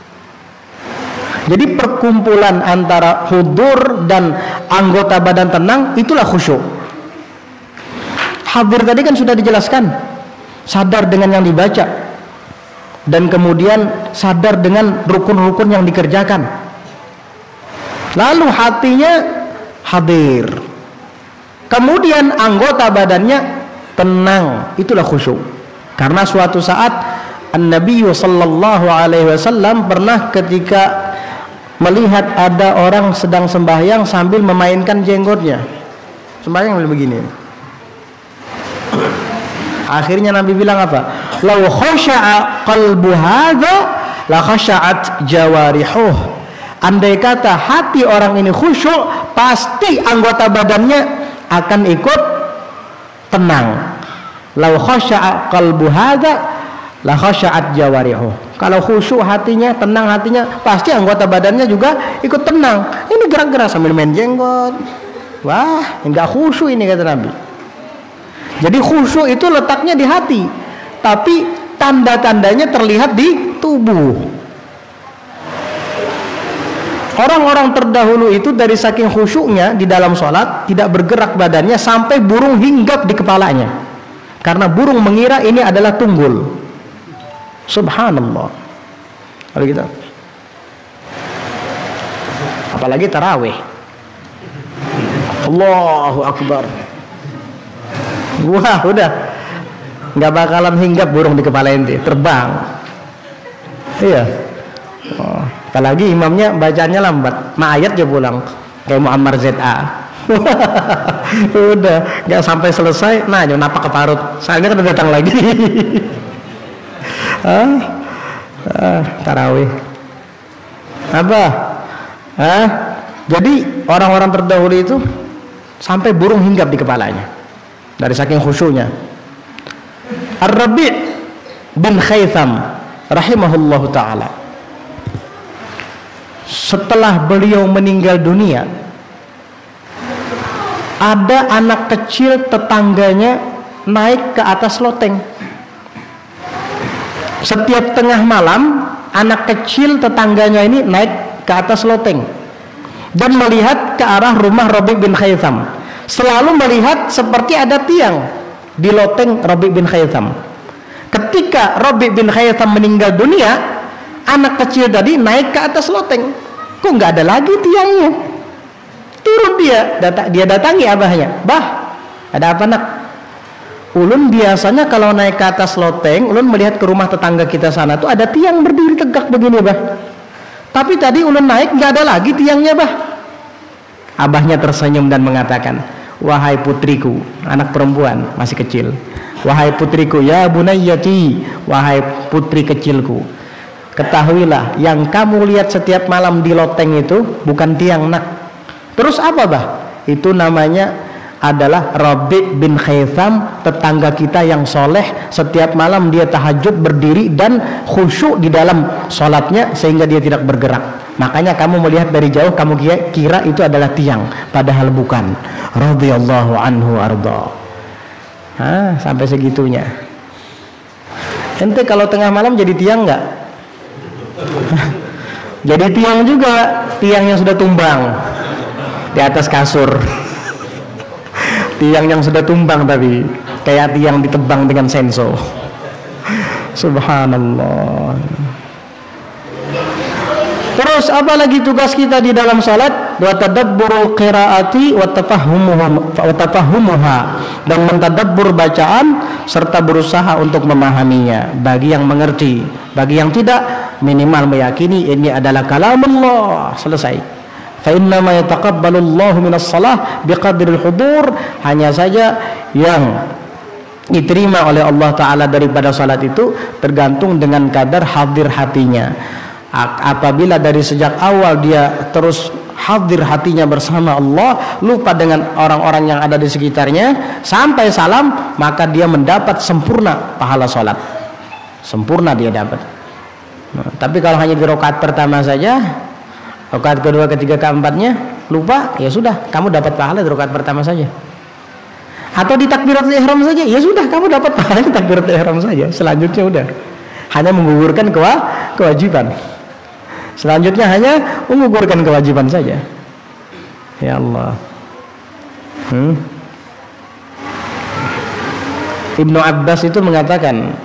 Jadi perkumpulan antara hudur dan anggota badan tenang, itulah khusyuk. Hadir tadi kan sudah dijelaskan, sadar dengan yang dibaca, dan kemudian sadar dengan rukun-rukun yang dikerjakan. Lalu hatinya hadir, kemudian anggota badannya tenang, itulah khusyuk. Karena suatu saat An-Nabi sallallahu alaihi wasallam pernah ketika melihat ada orang sedang sembahyang sambil memainkan jenggotnya, sembahyang begini. Akhirnya Nabi bilang apa? Law khasha'a qalbu hadza la khasha'at jawarihuh. Andai kata hati orang ini khusyuk, pasti anggota badannya akan ikut tenang. Law khasha'a qalbu hadza la khasha'at jawarihuh. Kalau khusyuk hatinya, tenang hatinya, pasti anggota badannya juga ikut tenang. Ini gerak-gerak sambil main jenggot. Wah, enggak khusyuk ini, kata Nabi. Jadi khusyuk itu letaknya di hati, tapi tanda-tandanya terlihat di tubuh. Orang-orang terdahulu itu dari saking khusyuknya di dalam sholat, tidak bergerak badannya sampai burung hinggap di kepalanya, karena burung mengira ini adalah tunggul. Subhanallah. Kalau kita, apalagi tarawih, Allahu Akbar, wah udah nggak bakalan hinggap burung di kepala ente, terbang. Iya. Oh, apalagi imamnya bacanya lambat, ayat aja pulang kayak Muammar ZA. Udah nggak sampai selesai, nah napak ke parut, soalnya kan datang lagi. Tarawih apa? Jadi orang-orang terdahulu itu sampai burung hinggap di kepalanya dari saking khusyuknya. Ar-Rabi' bin Khaytham rahimahullahu ta'ala, setelah beliau meninggal dunia, ada anak kecil tetangganya naik ke atas loteng. Setiap tengah malam anak kecil tetangganya ini naik ke atas loteng dan melihat ke arah rumah Rabi' bin Khaytham. Selalu melihat seperti ada tiang di loteng Rabi' bin Khaytham. Ketika Rabi' bin Khaytham meninggal dunia, anak kecil tadi naik ke atas loteng. Kok nggak ada lagi tiangnya? Turun dia datangi abahnya. Bah, ada apa nak? Ulun biasanya kalau naik ke atas loteng, ulun melihat ke rumah tetangga kita sana tuh ada tiang berdiri tegak begini, bah. Tapi tadi ulun naik nggak ada lagi tiangnya, bah. Abahnya tersenyum dan mengatakan, wahai putriku, anak perempuan masih kecil, wahai putriku, ya bunayyati, wahai putri kecilku, ketahuilah yang kamu lihat setiap malam di loteng itu bukan tiang nak. Terus apa, bah? Itu namanya adalah Rabi' bin Khaytham, tetangga kita yang soleh. Setiap malam dia tahajud berdiri dan khusyuk di dalam sholatnya sehingga dia tidak bergerak. Makanya kamu melihat dari jauh, kamu kira itu adalah tiang, padahal bukan. Radhiyallahu anhu arda. Sampai segitunya. Ente kalau tengah malam jadi tiang nggak? Jadi tiang juga, tiang yang sudah tumbang di atas kasur. Tiang yang sudah tumbang, tapi kayak tiang ditebang dengan senso. Subhanallah. Terus apa lagi tugas kita di dalam salat? Wa tadabburul qiraati wa tafahumuha, dan mentadabbur bacaan serta berusaha untuk memahaminya. Bagi yang mengerti, bagi yang tidak, minimal meyakini ini adalah kalamullah. Selesai. Fa inna ma yataqabbalullahu minas shalah biqadril hudur. Hanya saja yang diterima oleh Allah Ta'ala daripada salat itu tergantung dengan kadar hadir hatinya. Apabila dari sejak awal dia terus hadir hatinya bersama Allah, lupa dengan orang-orang yang ada di sekitarnya, sampai salam, maka dia mendapat sempurna pahala sholat. Sempurna dia dapat. Nah, tapi kalau hanya di rakaat pertama saja, rakaat kedua, ketiga, keempatnya lupa, ya sudah, kamu dapat pahala di rakaat pertama saja. Atau di takbiratul ihram saja, ya sudah, kamu dapat pahala di takbiratul ihram saja. Selanjutnya udah hanya menggugurkan kewajiban. Selanjutnya hanya menggugurkan kewajiban saja. Ya Allah. Ibnu Abbas itu mengatakan,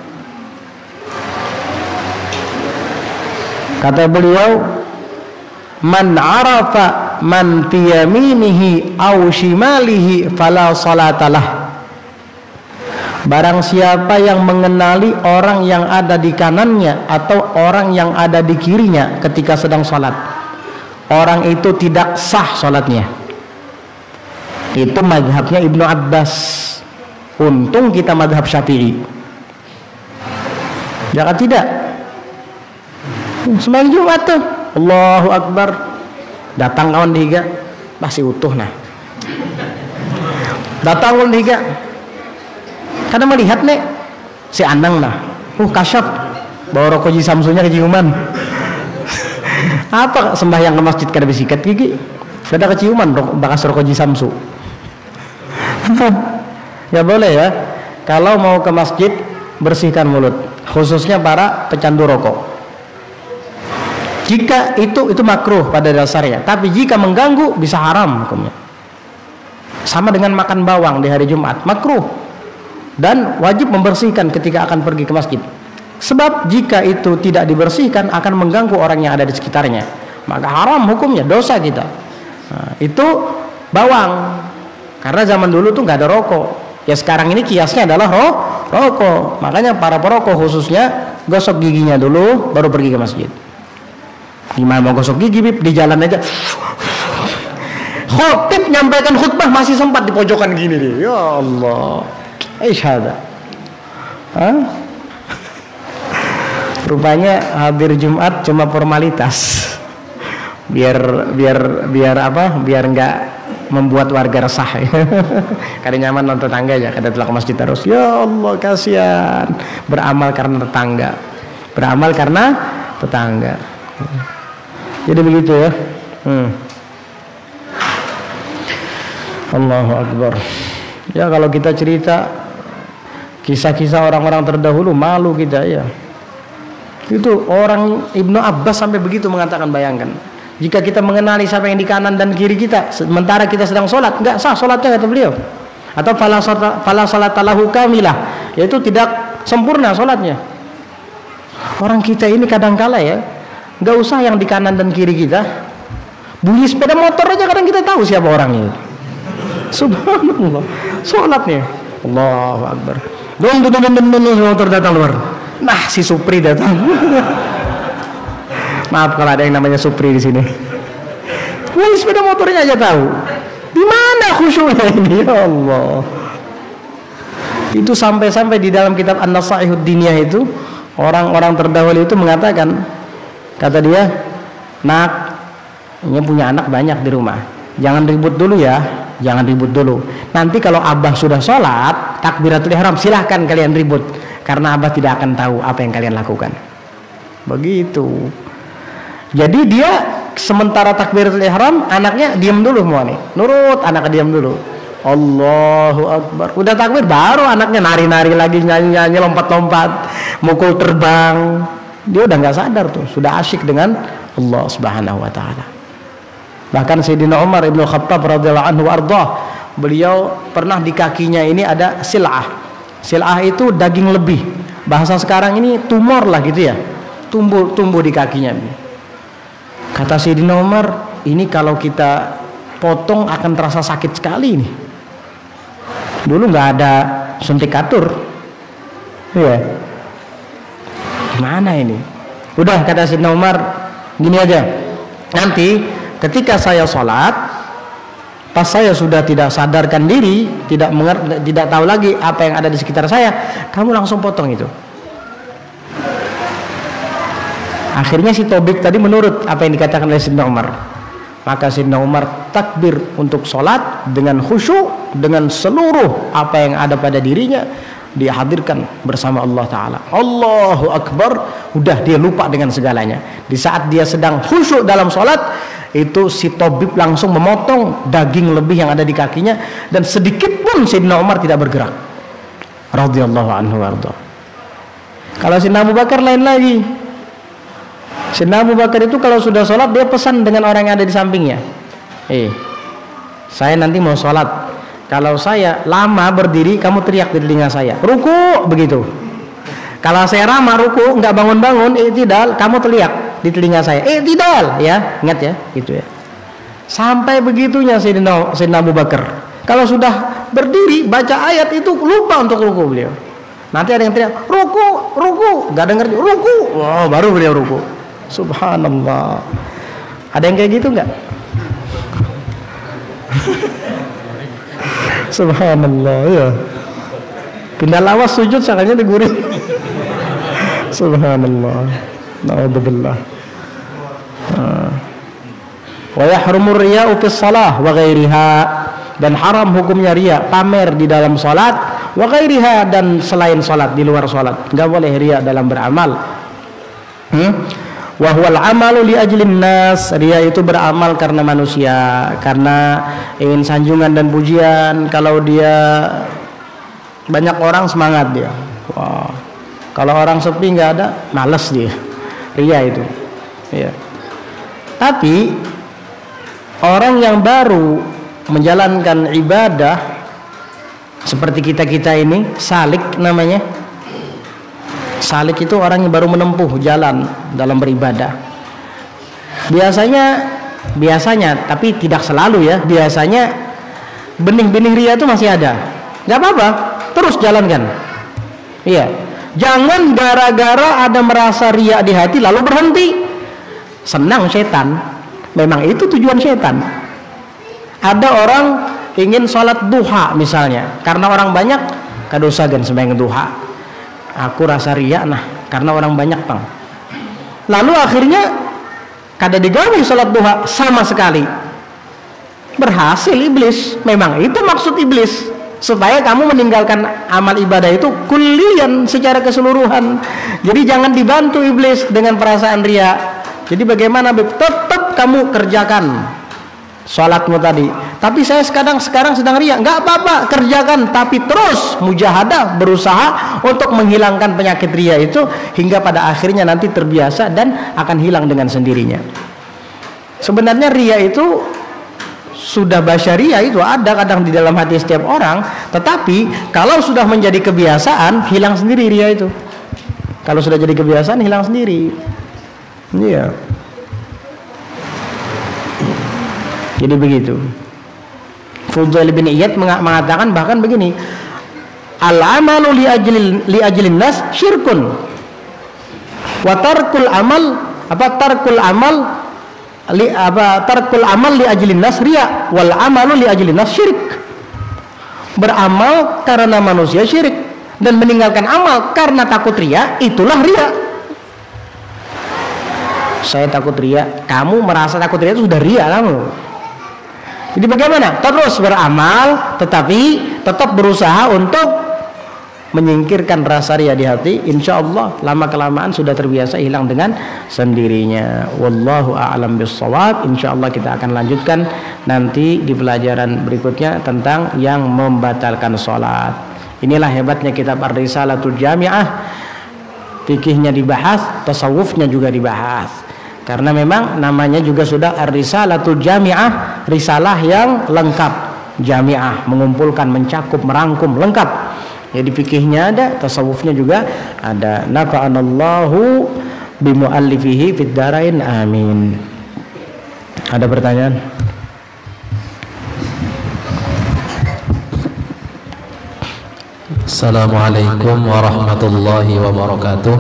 kata beliau, man arafa man tiyaminihi aw shimalihi fala salatalah. Barang siapa yang mengenali orang yang ada di kanannya atau orang yang ada di kirinya ketika sedang sholat, orang itu tidak sah sholatnya. Itu mazhabnya Ibnu Abbas. Untung kita mazhab Syafi'i. Jangan tidak. Sembahyang Jumat tuh, Allahu Akbar, datang kawan tiga masih utuh nah. Datang kawan tiga, karena melihat nih si Anang nah, kasyaf bawa rokok Samsunya keciuman. Apa sembahyang ke masjid kada bisikat gigi, kada keciuman bakas rokok Samsu. Ya boleh ya, kalau mau ke masjid bersihkan mulut, khususnya para pecandu rokok. Jika itu makruh pada dasarnya, tapi jika mengganggu bisa haram hukumnya. Sama dengan makan bawang di hari Jumat, makruh dan wajib membersihkan ketika akan pergi ke masjid. Sebab jika itu tidak dibersihkan akan mengganggu orang yang ada di sekitarnya, maka haram hukumnya, dosa kita. Nah, itu bawang. Karena zaman dulu tuh nggak ada rokok. Ya sekarang ini kiasnya adalah rokok. Makanya para perokok khususnya gosok giginya dulu baru pergi ke masjid. Gimana mau gosok gigi, Bib? Di jalan aja. Khotib nyampaikan khutbah masih sempat di pojokan gini deh. Ya Allah. Isyhada. Rupanya hadir Jumat cuma formalitas. Biar apa? Biar enggak membuat warga resah. Kadang nyaman nonton tetangga aja, kadang telah ke masjid terus. Ya Allah, kasihan. Beramal karena tetangga. Beramal karena tetangga. Jadi begitu ya. Allahu Akbar. Ya kalau kita cerita kisah-kisah orang-orang terdahulu malu kita ya. Itu orang Ibnu Abbas sampai begitu mengatakan, bayangkan. Jika kita mengenali siapa yang di kanan dan kiri kita sementara kita sedang sholat, enggak sah sholatnya kata beliau. Atau fala salata lahu kamilah, yaitu tidak sempurna sholatnya. Orang kita ini kadang-kala ya, nggak usah yang di kanan dan kiri kita, bunyi sepeda motor aja kadang kita tahu siapa orangnya. Subhanallah, sholatnya Allahu Akbar. Dong motor datang luar. Nah si Supri datang. Maaf kalau ada yang namanya Supri di sini. Bunyi sepeda motornya aja tahu. Di mana khusyuknya ini? Ya Allah. Itu sampai-sampai di dalam kitab An-Nasaihud Diniyah itu orang-orang terdahulu itu mengatakan, kata dia, nak, ini punya anak banyak di rumah, jangan ribut dulu ya, jangan ribut dulu. Nanti kalau abah sudah sholat takbiratul ihram silahkan kalian ribut, karena abah tidak akan tahu apa yang kalian lakukan. Begitu. Jadi dia sementara takbiratul ihram anaknya diam dulu semua nih, nurut, anaknya diam dulu. Allahu Akbar, udah takbir baru anaknya nari-nari lagi, nyanyi-nyanyi, lompat-lompat, mukul terbang. Dia udah nggak sadar tuh, sudah asyik dengan Allah Subhanahu wa taala. Bahkan Sayyidina Umar Ibn Khattab radhiyallahu anhu ardhah, beliau pernah di kakinya ini ada sil'ah. Sil'ah itu daging lebih. Bahasa sekarang ini tumor lah gitu ya. Tumbuh di kakinya. Kata Sayyidina Umar, ini kalau kita potong akan terasa sakit sekali nih. Dulu nggak ada sundikatur. Iya. Gimana ini? Udah, kata Sayyidina Umar, gini aja. Nanti ketika saya sholat, pas saya sudah tidak sadarkan diri, tidak tahu lagi apa yang ada di sekitar saya, kamu langsung potong itu. Akhirnya si Tobik tadi menurut apa yang dikatakan oleh Sayyidina Umar. Maka Sayyidina Umar takbir untuk sholat dengan khusyuk, dengan seluruh apa yang ada pada dirinya dia hadirkan bersama Allah Ta'ala. Allahu Akbar, udah dia lupa dengan segalanya. Di saat dia sedang khusyuk dalam sholat, itu si tabib langsung memotong daging lebih yang ada di kakinya, dan sedikit pun Sayyidina Umar tidak bergerak radhiyallahu anhu warda. Kalau Sayyidina Abu Bakar lain lagi. Sayyidina Abu Bakar itu kalau sudah sholat dia pesan dengan orang yang ada di sampingnya, saya nanti mau sholat, kalau saya lama berdiri kamu teriak di telinga saya, ruku, begitu. Kalau saya lama ruku nggak bangun-bangun, i'tidal, kamu teriak di telinga saya, i'tidal, ya, ingat ya, gitu ya. Sampai begitunya Sayyidina Abu Bakar. Kalau sudah berdiri baca ayat itu lupa untuk ruku beliau. Nanti ada yang teriak ruku, nggak dengar ruku, wow, baru beliau ruku. Subhanallah. Ada yang kayak gitu nggak? Subhanallah, ya. Pindah lawas sujud sakanya diguring. Subhanallah. Naudzubillah. Wa yahrumur riya'u fis shalah wa ghairiha, dan haram hukumnya riya, pamer di dalam salat, wa ghairiha, dan selain salat, di luar salat. Enggak boleh riya dalam beramal. Wa huwal amalu li ajlin nas, riya itu beramal karena manusia, karena ingin sanjungan dan pujian. Kalau dia banyak orang semangat dia. Wah. Kalau orang sepi nggak ada, malas dia. Riya itu. Ya. Tapi orang yang baru menjalankan ibadah seperti kita ini, salik namanya. Salik itu orang yang baru menempuh jalan dalam beribadah. Biasanya, tapi tidak selalu ya. Biasanya benih-benih riya itu masih ada. Gak apa-apa, terus jalankan. Iya. Jangan gara-gara ada merasa riya di hati lalu berhenti. Senang setan. Memang itu tujuan setan. Ada orang ingin sholat duha misalnya, karena orang banyak kadosagan sembahyang duha. Aku rasa riya karena orang banyak bang. Lalu akhirnya kada digawe sholat duha sama sekali. Berhasil iblis. Memang itu maksud iblis, supaya kamu meninggalkan amal ibadah itu kullian, secara keseluruhan. Jadi jangan dibantu iblis dengan perasaan riya. Jadi bagaimana? Tetap kamu kerjakan sholatmu tadi, tapi saya sekarang sedang riya. Nggak apa-apa, kerjakan, tapi terus mujahadah, berusaha untuk menghilangkan penyakit riya itu, hingga pada akhirnya nanti terbiasa dan akan hilang dengan sendirinya. Sebenarnya riya itu sudah basyariah, itu ada kadang di dalam hati setiap orang, tetapi kalau sudah menjadi kebiasaan, hilang sendiri riya itu. Kalau sudah jadi kebiasaan, hilang sendiri. Iya. Jadi begitu. Fudail bin Iyad mengatakan bahkan begini, al-amalu li ajlin nas syirkun, wa tarkul amal tarkul amal li ajlin nas riya, wal amalu li ajlin nas syirik. Beramal karena manusia syirik, dan meninggalkan amal karena takut riya, itulah riya. Saya takut riya, kamu merasa takut riya itu sudah riya kamu. Jadi bagaimana? Terus beramal, tetapi tetap berusaha untuk menyingkirkan rasa riya di hati. Insya Allah lama kelamaan sudah terbiasa, hilang dengan sendirinya. Wallahu a'lam bissawab. Insya Allah kita akan lanjutkan nanti di pelajaran berikutnya tentang yang membatalkan sholat. Inilah hebatnya kitab Ar-Risalatul Jami'ah. Fikihnya dibahas, tasawufnya juga dibahas. Karena memang namanya juga sudah Ar-Risalatul Jami'ah, risalah yang lengkap. Jami'ah, mengumpulkan, mencakup, merangkum, lengkap. Jadi fikihnya ada, tasawufnya juga ada. Nafa'anallahu bimu'allifihi fid darain, amin. Ada pertanyaan? Assalamualaikum warahmatullahi wabarakatuh.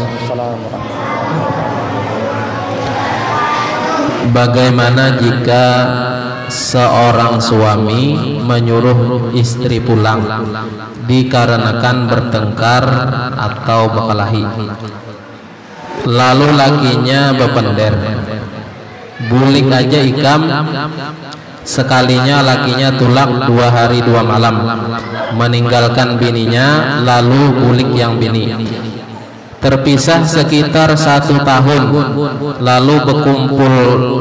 Bagaimana jika seorang suami menyuruh istri pulang dikarenakan bertengkar atau berkelahi, lalu lakinya berpender, bulik aja ikam, sekalinya lakinya tulak 2 hari 2 malam, meninggalkan bininya lalu bulik yang bini. Terpisah sekitar 1 tahun lalu berkumpul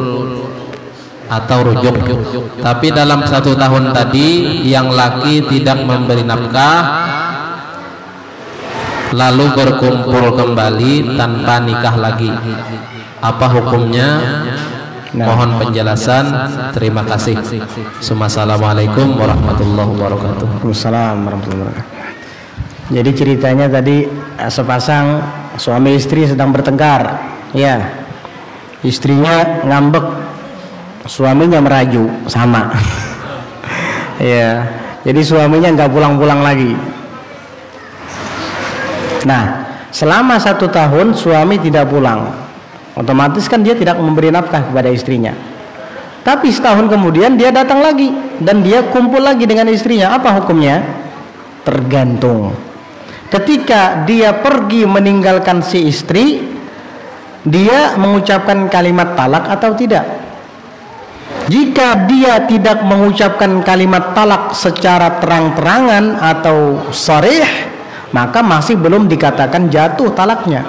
atau rujuk. Tapi dalam 1 tahun tadi yang laki tidak memberi nafkah lalu berkumpul kembali tanpa nikah lagi, apa hukumnya? Mohon penjelasan, terima kasih. Assalamualaikum warahmatullahi wabarakatuh. Waalaikumsalam warahmatullahi wabarakatuh. Jadi ceritanya tadi sepasang suami istri sedang bertengkar, ya. Istrinya ngambek, suaminya merayu, sama. Ya. Jadi suaminya nggak pulang-pulang lagi. Nah, selama 1 tahun suami tidak pulang, otomatis kan dia tidak memberi nafkah kepada istrinya. Tapi setahun kemudian dia datang lagi dan dia kumpul lagi dengan istrinya. Apa hukumnya? Tergantung. Ketika dia pergi meninggalkan si istri, dia mengucapkan kalimat talak atau tidak? Jika dia tidak mengucapkan kalimat talak secara terang-terangan atau sharih, maka masih belum dikatakan jatuh talaknya.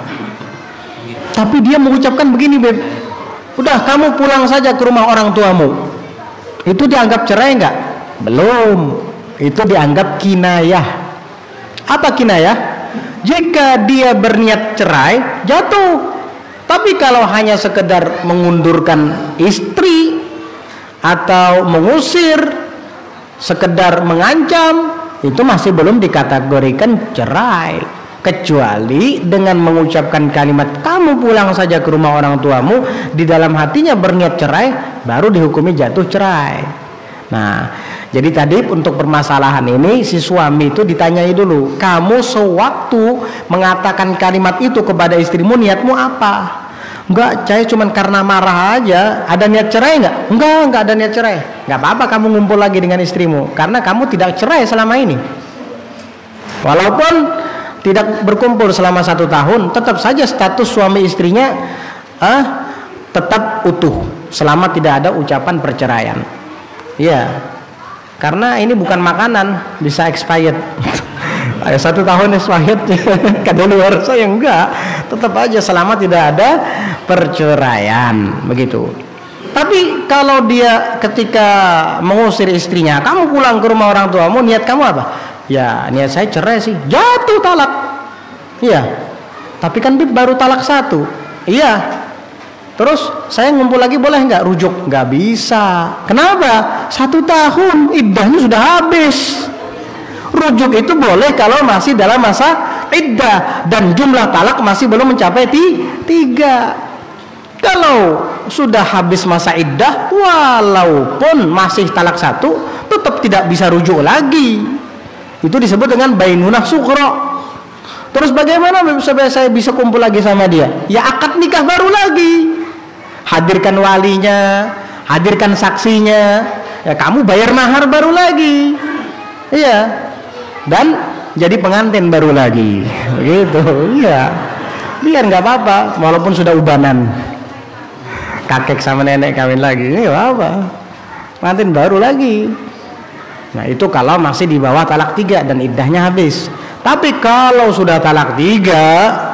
Tapi dia mengucapkan begini, Beb, udah kamu pulang saja ke rumah orang tuamu. Itu dianggap cerai enggak? Belum. Itu dianggap kinayah. Apa kinayah? Jika dia berniat cerai, jatuh. Tapi kalau hanya sekedar mengundurkan istri atau mengusir, sekedar mengancam, itu masih belum dikategorikan cerai. Kecuali dengan mengucapkan kalimat kamu pulang saja ke rumah orang tuamu, di dalam hatinya berniat cerai, baru dihukumi jatuh cerai. Nah, jadi tadi untuk permasalahan ini si suami itu ditanyai dulu, kamu sewaktu mengatakan kalimat itu kepada istrimu niatmu apa? Enggak, saya cuma karena marah aja. Ada niat cerai enggak? Enggak ada niat cerai. Enggak apa-apa kamu ngumpul lagi dengan istrimu, karena kamu tidak cerai selama ini. Walaupun tidak berkumpul selama 1 tahun, tetap saja status suami istrinya tetap utuh selama tidak ada ucapan perceraian. Ya, karena ini bukan makanan bisa expired. 1 tahun expired kadaluar saya enggak, tetap aja selama tidak ada perceraian begitu. Tapi kalau dia ketika mengusir istrinya, kamu pulang ke rumah orang tuamu, niat kamu apa? Ya niat saya cerai sih, jatuh talak. Iya, tapi kan baru talak 1. Iya. Terus saya ngumpul lagi boleh nggak? Rujuk nggak bisa. Kenapa? 1 tahun iddahnya sudah habis. Rujuk itu boleh kalau masih dalam masa iddah dan jumlah talak masih belum mencapai 3. Kalau sudah habis masa iddah, walaupun masih talak 1, tetap tidak bisa rujuk lagi. Itu disebut dengan bainunah sughra. Terus bagaimana supaya saya bisa kumpul lagi sama dia? Ya akad nikah baru lagi. Hadirkan walinya, hadirkan saksinya, ya kamu bayar mahar baru lagi, iya, dan jadi pengantin baru lagi, begitu, iya, biar nggak apa-apa, walaupun sudah ubanan, kakek sama nenek kawin lagi, ini apa, pengantin baru lagi. Nah itu kalau masih di bawah talak 3 dan iddahnya habis. Tapi kalau sudah talak 3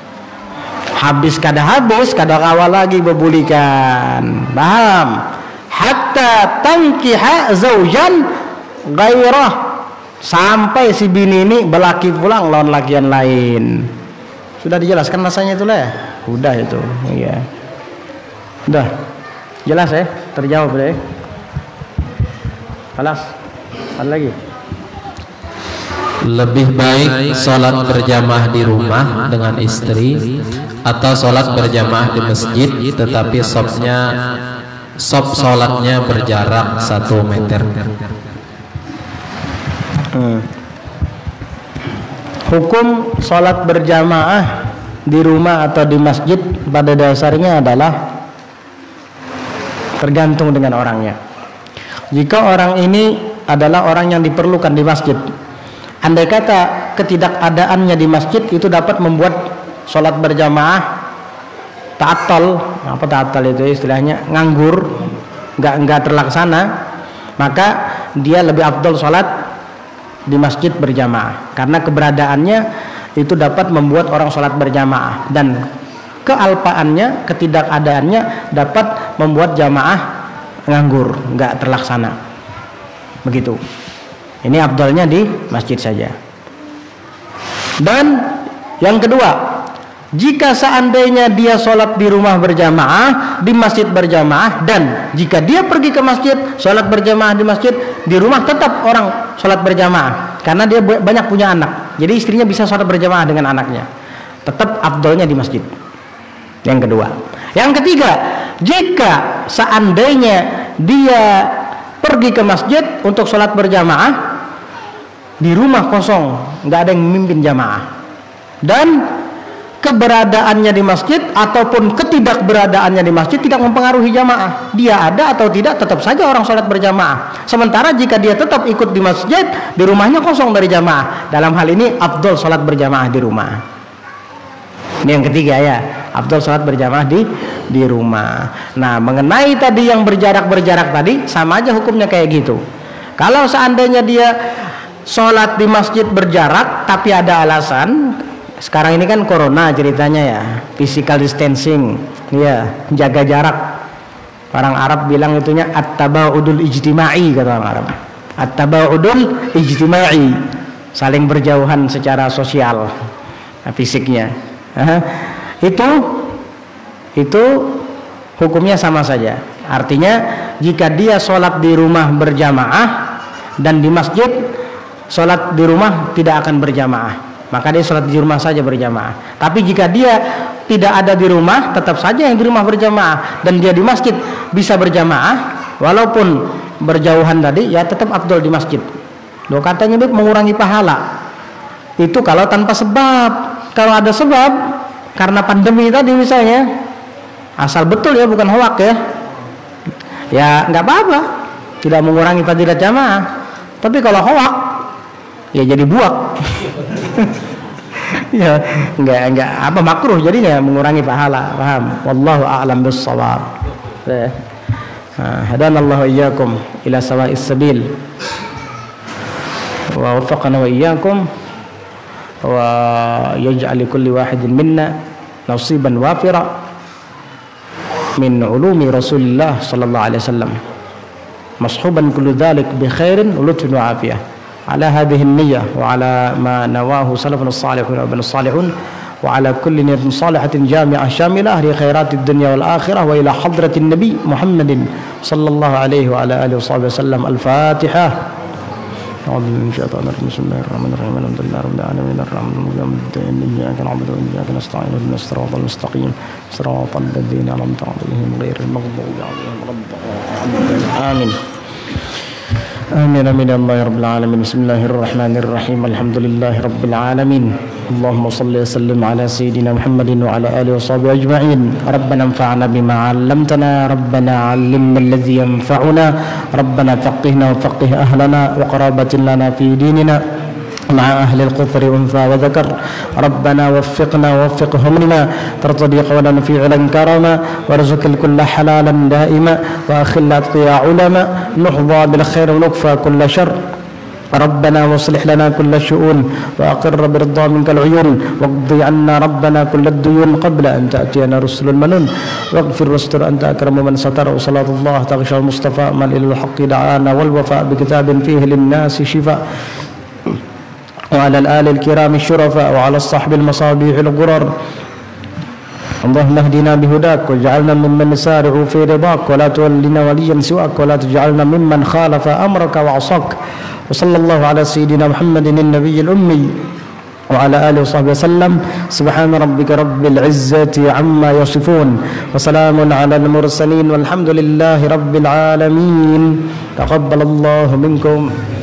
habis kada kawal lagi bebulikan, paham? Hatta tankiha zaujan gairah, sampai si bini ini berlaki pulang lawan lakian lain. Sudah dijelaskan masanya itu lah ya? Udah itu, iya. Udah jelas ya, terjawab deh. Kelas ada lagi. Lebih baik sholat berjamaah di rumah dengan istri atau sholat berjamaah di masjid tetapi sop sholatnya berjarak 1 meter. Hukum sholat berjamaah di rumah atau di masjid pada dasarnya adalah tergantung dengan orangnya. Jika orang ini adalah orang yang diperlukan di masjid, andai kata ketidakadaannya di masjid itu dapat membuat sholat berjamaah ta'attol. Apa ta'attol itu istilahnya? Nganggur, nggak terlaksana, maka dia lebih afdol sholat di masjid berjamaah karena keberadaannya itu dapat membuat orang sholat berjamaah, dan kealpaannya, ketidakadaannya dapat membuat jamaah nganggur, nggak terlaksana. Begitu. Ini afdalnya di masjid saja. Dan yang kedua, jika seandainya dia sholat di rumah berjamaah, di masjid berjamaah, dan jika dia pergi ke masjid, sholat berjamaah di masjid, di rumah tetap orang sholat berjamaah, karena dia banyak punya anak, jadi istrinya bisa sholat berjamaah dengan anaknya, tetap afdalnya di masjid. Yang kedua. Yang ketiga, jika seandainya dia pergi ke masjid untuk sholat berjamaah, di rumah kosong, nggak ada yang memimpin jamaah, dan keberadaannya di masjid ataupun ketidakberadaannya di masjid tidak mempengaruhi jamaah, dia ada atau tidak tetap saja orang sholat berjamaah. Sementara jika dia tetap ikut di masjid, di rumahnya kosong dari jamaah, dalam hal ini afdol sholat berjamaah di rumah. Ini yang ketiga ya, afdol sholat berjamaah di rumah. Nah, mengenai tadi yang berjarak tadi, sama aja hukumnya kayak gitu. Kalau seandainya dia sholat di masjid berjarak tapi ada alasan, sekarang ini kan corona ceritanya ya, physical distancing, ya, jaga jarak. Orang Arab bilang itunya at-tabaudul ijtimai, kata orang Arab. At-tabaudul ijtimai, saling berjauhan secara sosial, fisiknya. Itu hukumnya sama saja. Artinya jika dia sholat di rumah berjamaah dan di masjid sholat di rumah tidak akan berjamaah, maka dia sholat di rumah saja berjamaah. Tapi jika dia tidak ada di rumah, tetap saja yang di rumah berjamaah, dan dia di masjid bisa berjamaah walaupun berjauhan tadi, ya tetap afdol di masjid. Loh, katanya mengurangi pahala. Itu kalau tanpa sebab. Kalau ada sebab, karena pandemi tadi misalnya, asal betul ya, bukan hoak ya, ya nggak apa-apa, tidak mengurangi fadilah jamaah. Tapi kalau hoak, ya jadi buak. Ya enggak apa, makruh jadinya, mengurangi pahala. Paham? Wallahu a'lam bis-shawab. Hadanallahu iyyakum ila sawa'is sabil wa waffaqana wa iyyakum wa yaj'al likulli wahidin minna nasiban wafira min ulumi Rasulillah sallallahu alaihi wasallam mashuban kullu dhalik bi khairin wa lutfin wa afiyah. على هذه النية وعلى ما نواه سلفنا الصالحون وابن الصالحون وعلى كل نية صالحة جامعة شاملة لخيرات الدنيا والآخرة وإلى حضرة النبي محمد صلى الله عليه وعلى آله وصحبه وسلم. الفاتحة. أعوذ بالله من الشيطان الرجيم. بسم الله الرحمن الرحيم. الحمد لله رب العالمين الرحمن الرحيم إياك نعبد وإياك نستعين اهدنا الصراط المستقيم صراط الذين أنعمت عليهم غير المغضوب عليهم ولا الضالين. آمين. آمين آمين يا الله رب العالمين. بسم الله الرحمن الرحيم. الحمد لله رب العالمين. اللهم صل وسلم على سيدنا محمد وعلى آله وصحبه أجمعين. ربنا انفعنا بما علمتنا، ربنا علمنا الذي ينفعنا، ربنا فقهنا وفقه أهلنا وقرابة لنا في ديننا مع أهل الكفر أنثى وذكر. ربنا وفقنا ووفقهم لما ترتضي قولا فعلا كرما، وارزق الكل حلالا دائما، وأخل أتقياء علما، نحظى بالخير ونكفى كل شر. ربنا واصلح لنا كل الشؤون، وأقر برضا منك العيون، واقضي عنا ربنا كل الديون قبل أن تأتينا رسل المنون، واغفر واستر أنت أكرم من ستر. وصلاة الله تغشى المصطفى من إلى الحق دعانا، والوفاء بكتاب فيه للناس شفاء، وعلى الآل الكرام الشرفاء، وعلى الصحب المصابيح الغرر. اللهم اهدنا بهداك واجعلنا ممن نسارع في رضاك، ولا تولنا وليا سواك، ولا تجعلنا ممن خالف أمرك وعصاك. وصلى الله على سيدنا محمد النبي الأمي وعلى آله وصحبه وسلم. سبحان ربك رب العزة عما يصفون، وسلام على المرسلين، والحمد لله رب العالمين. تقبل الله منكم.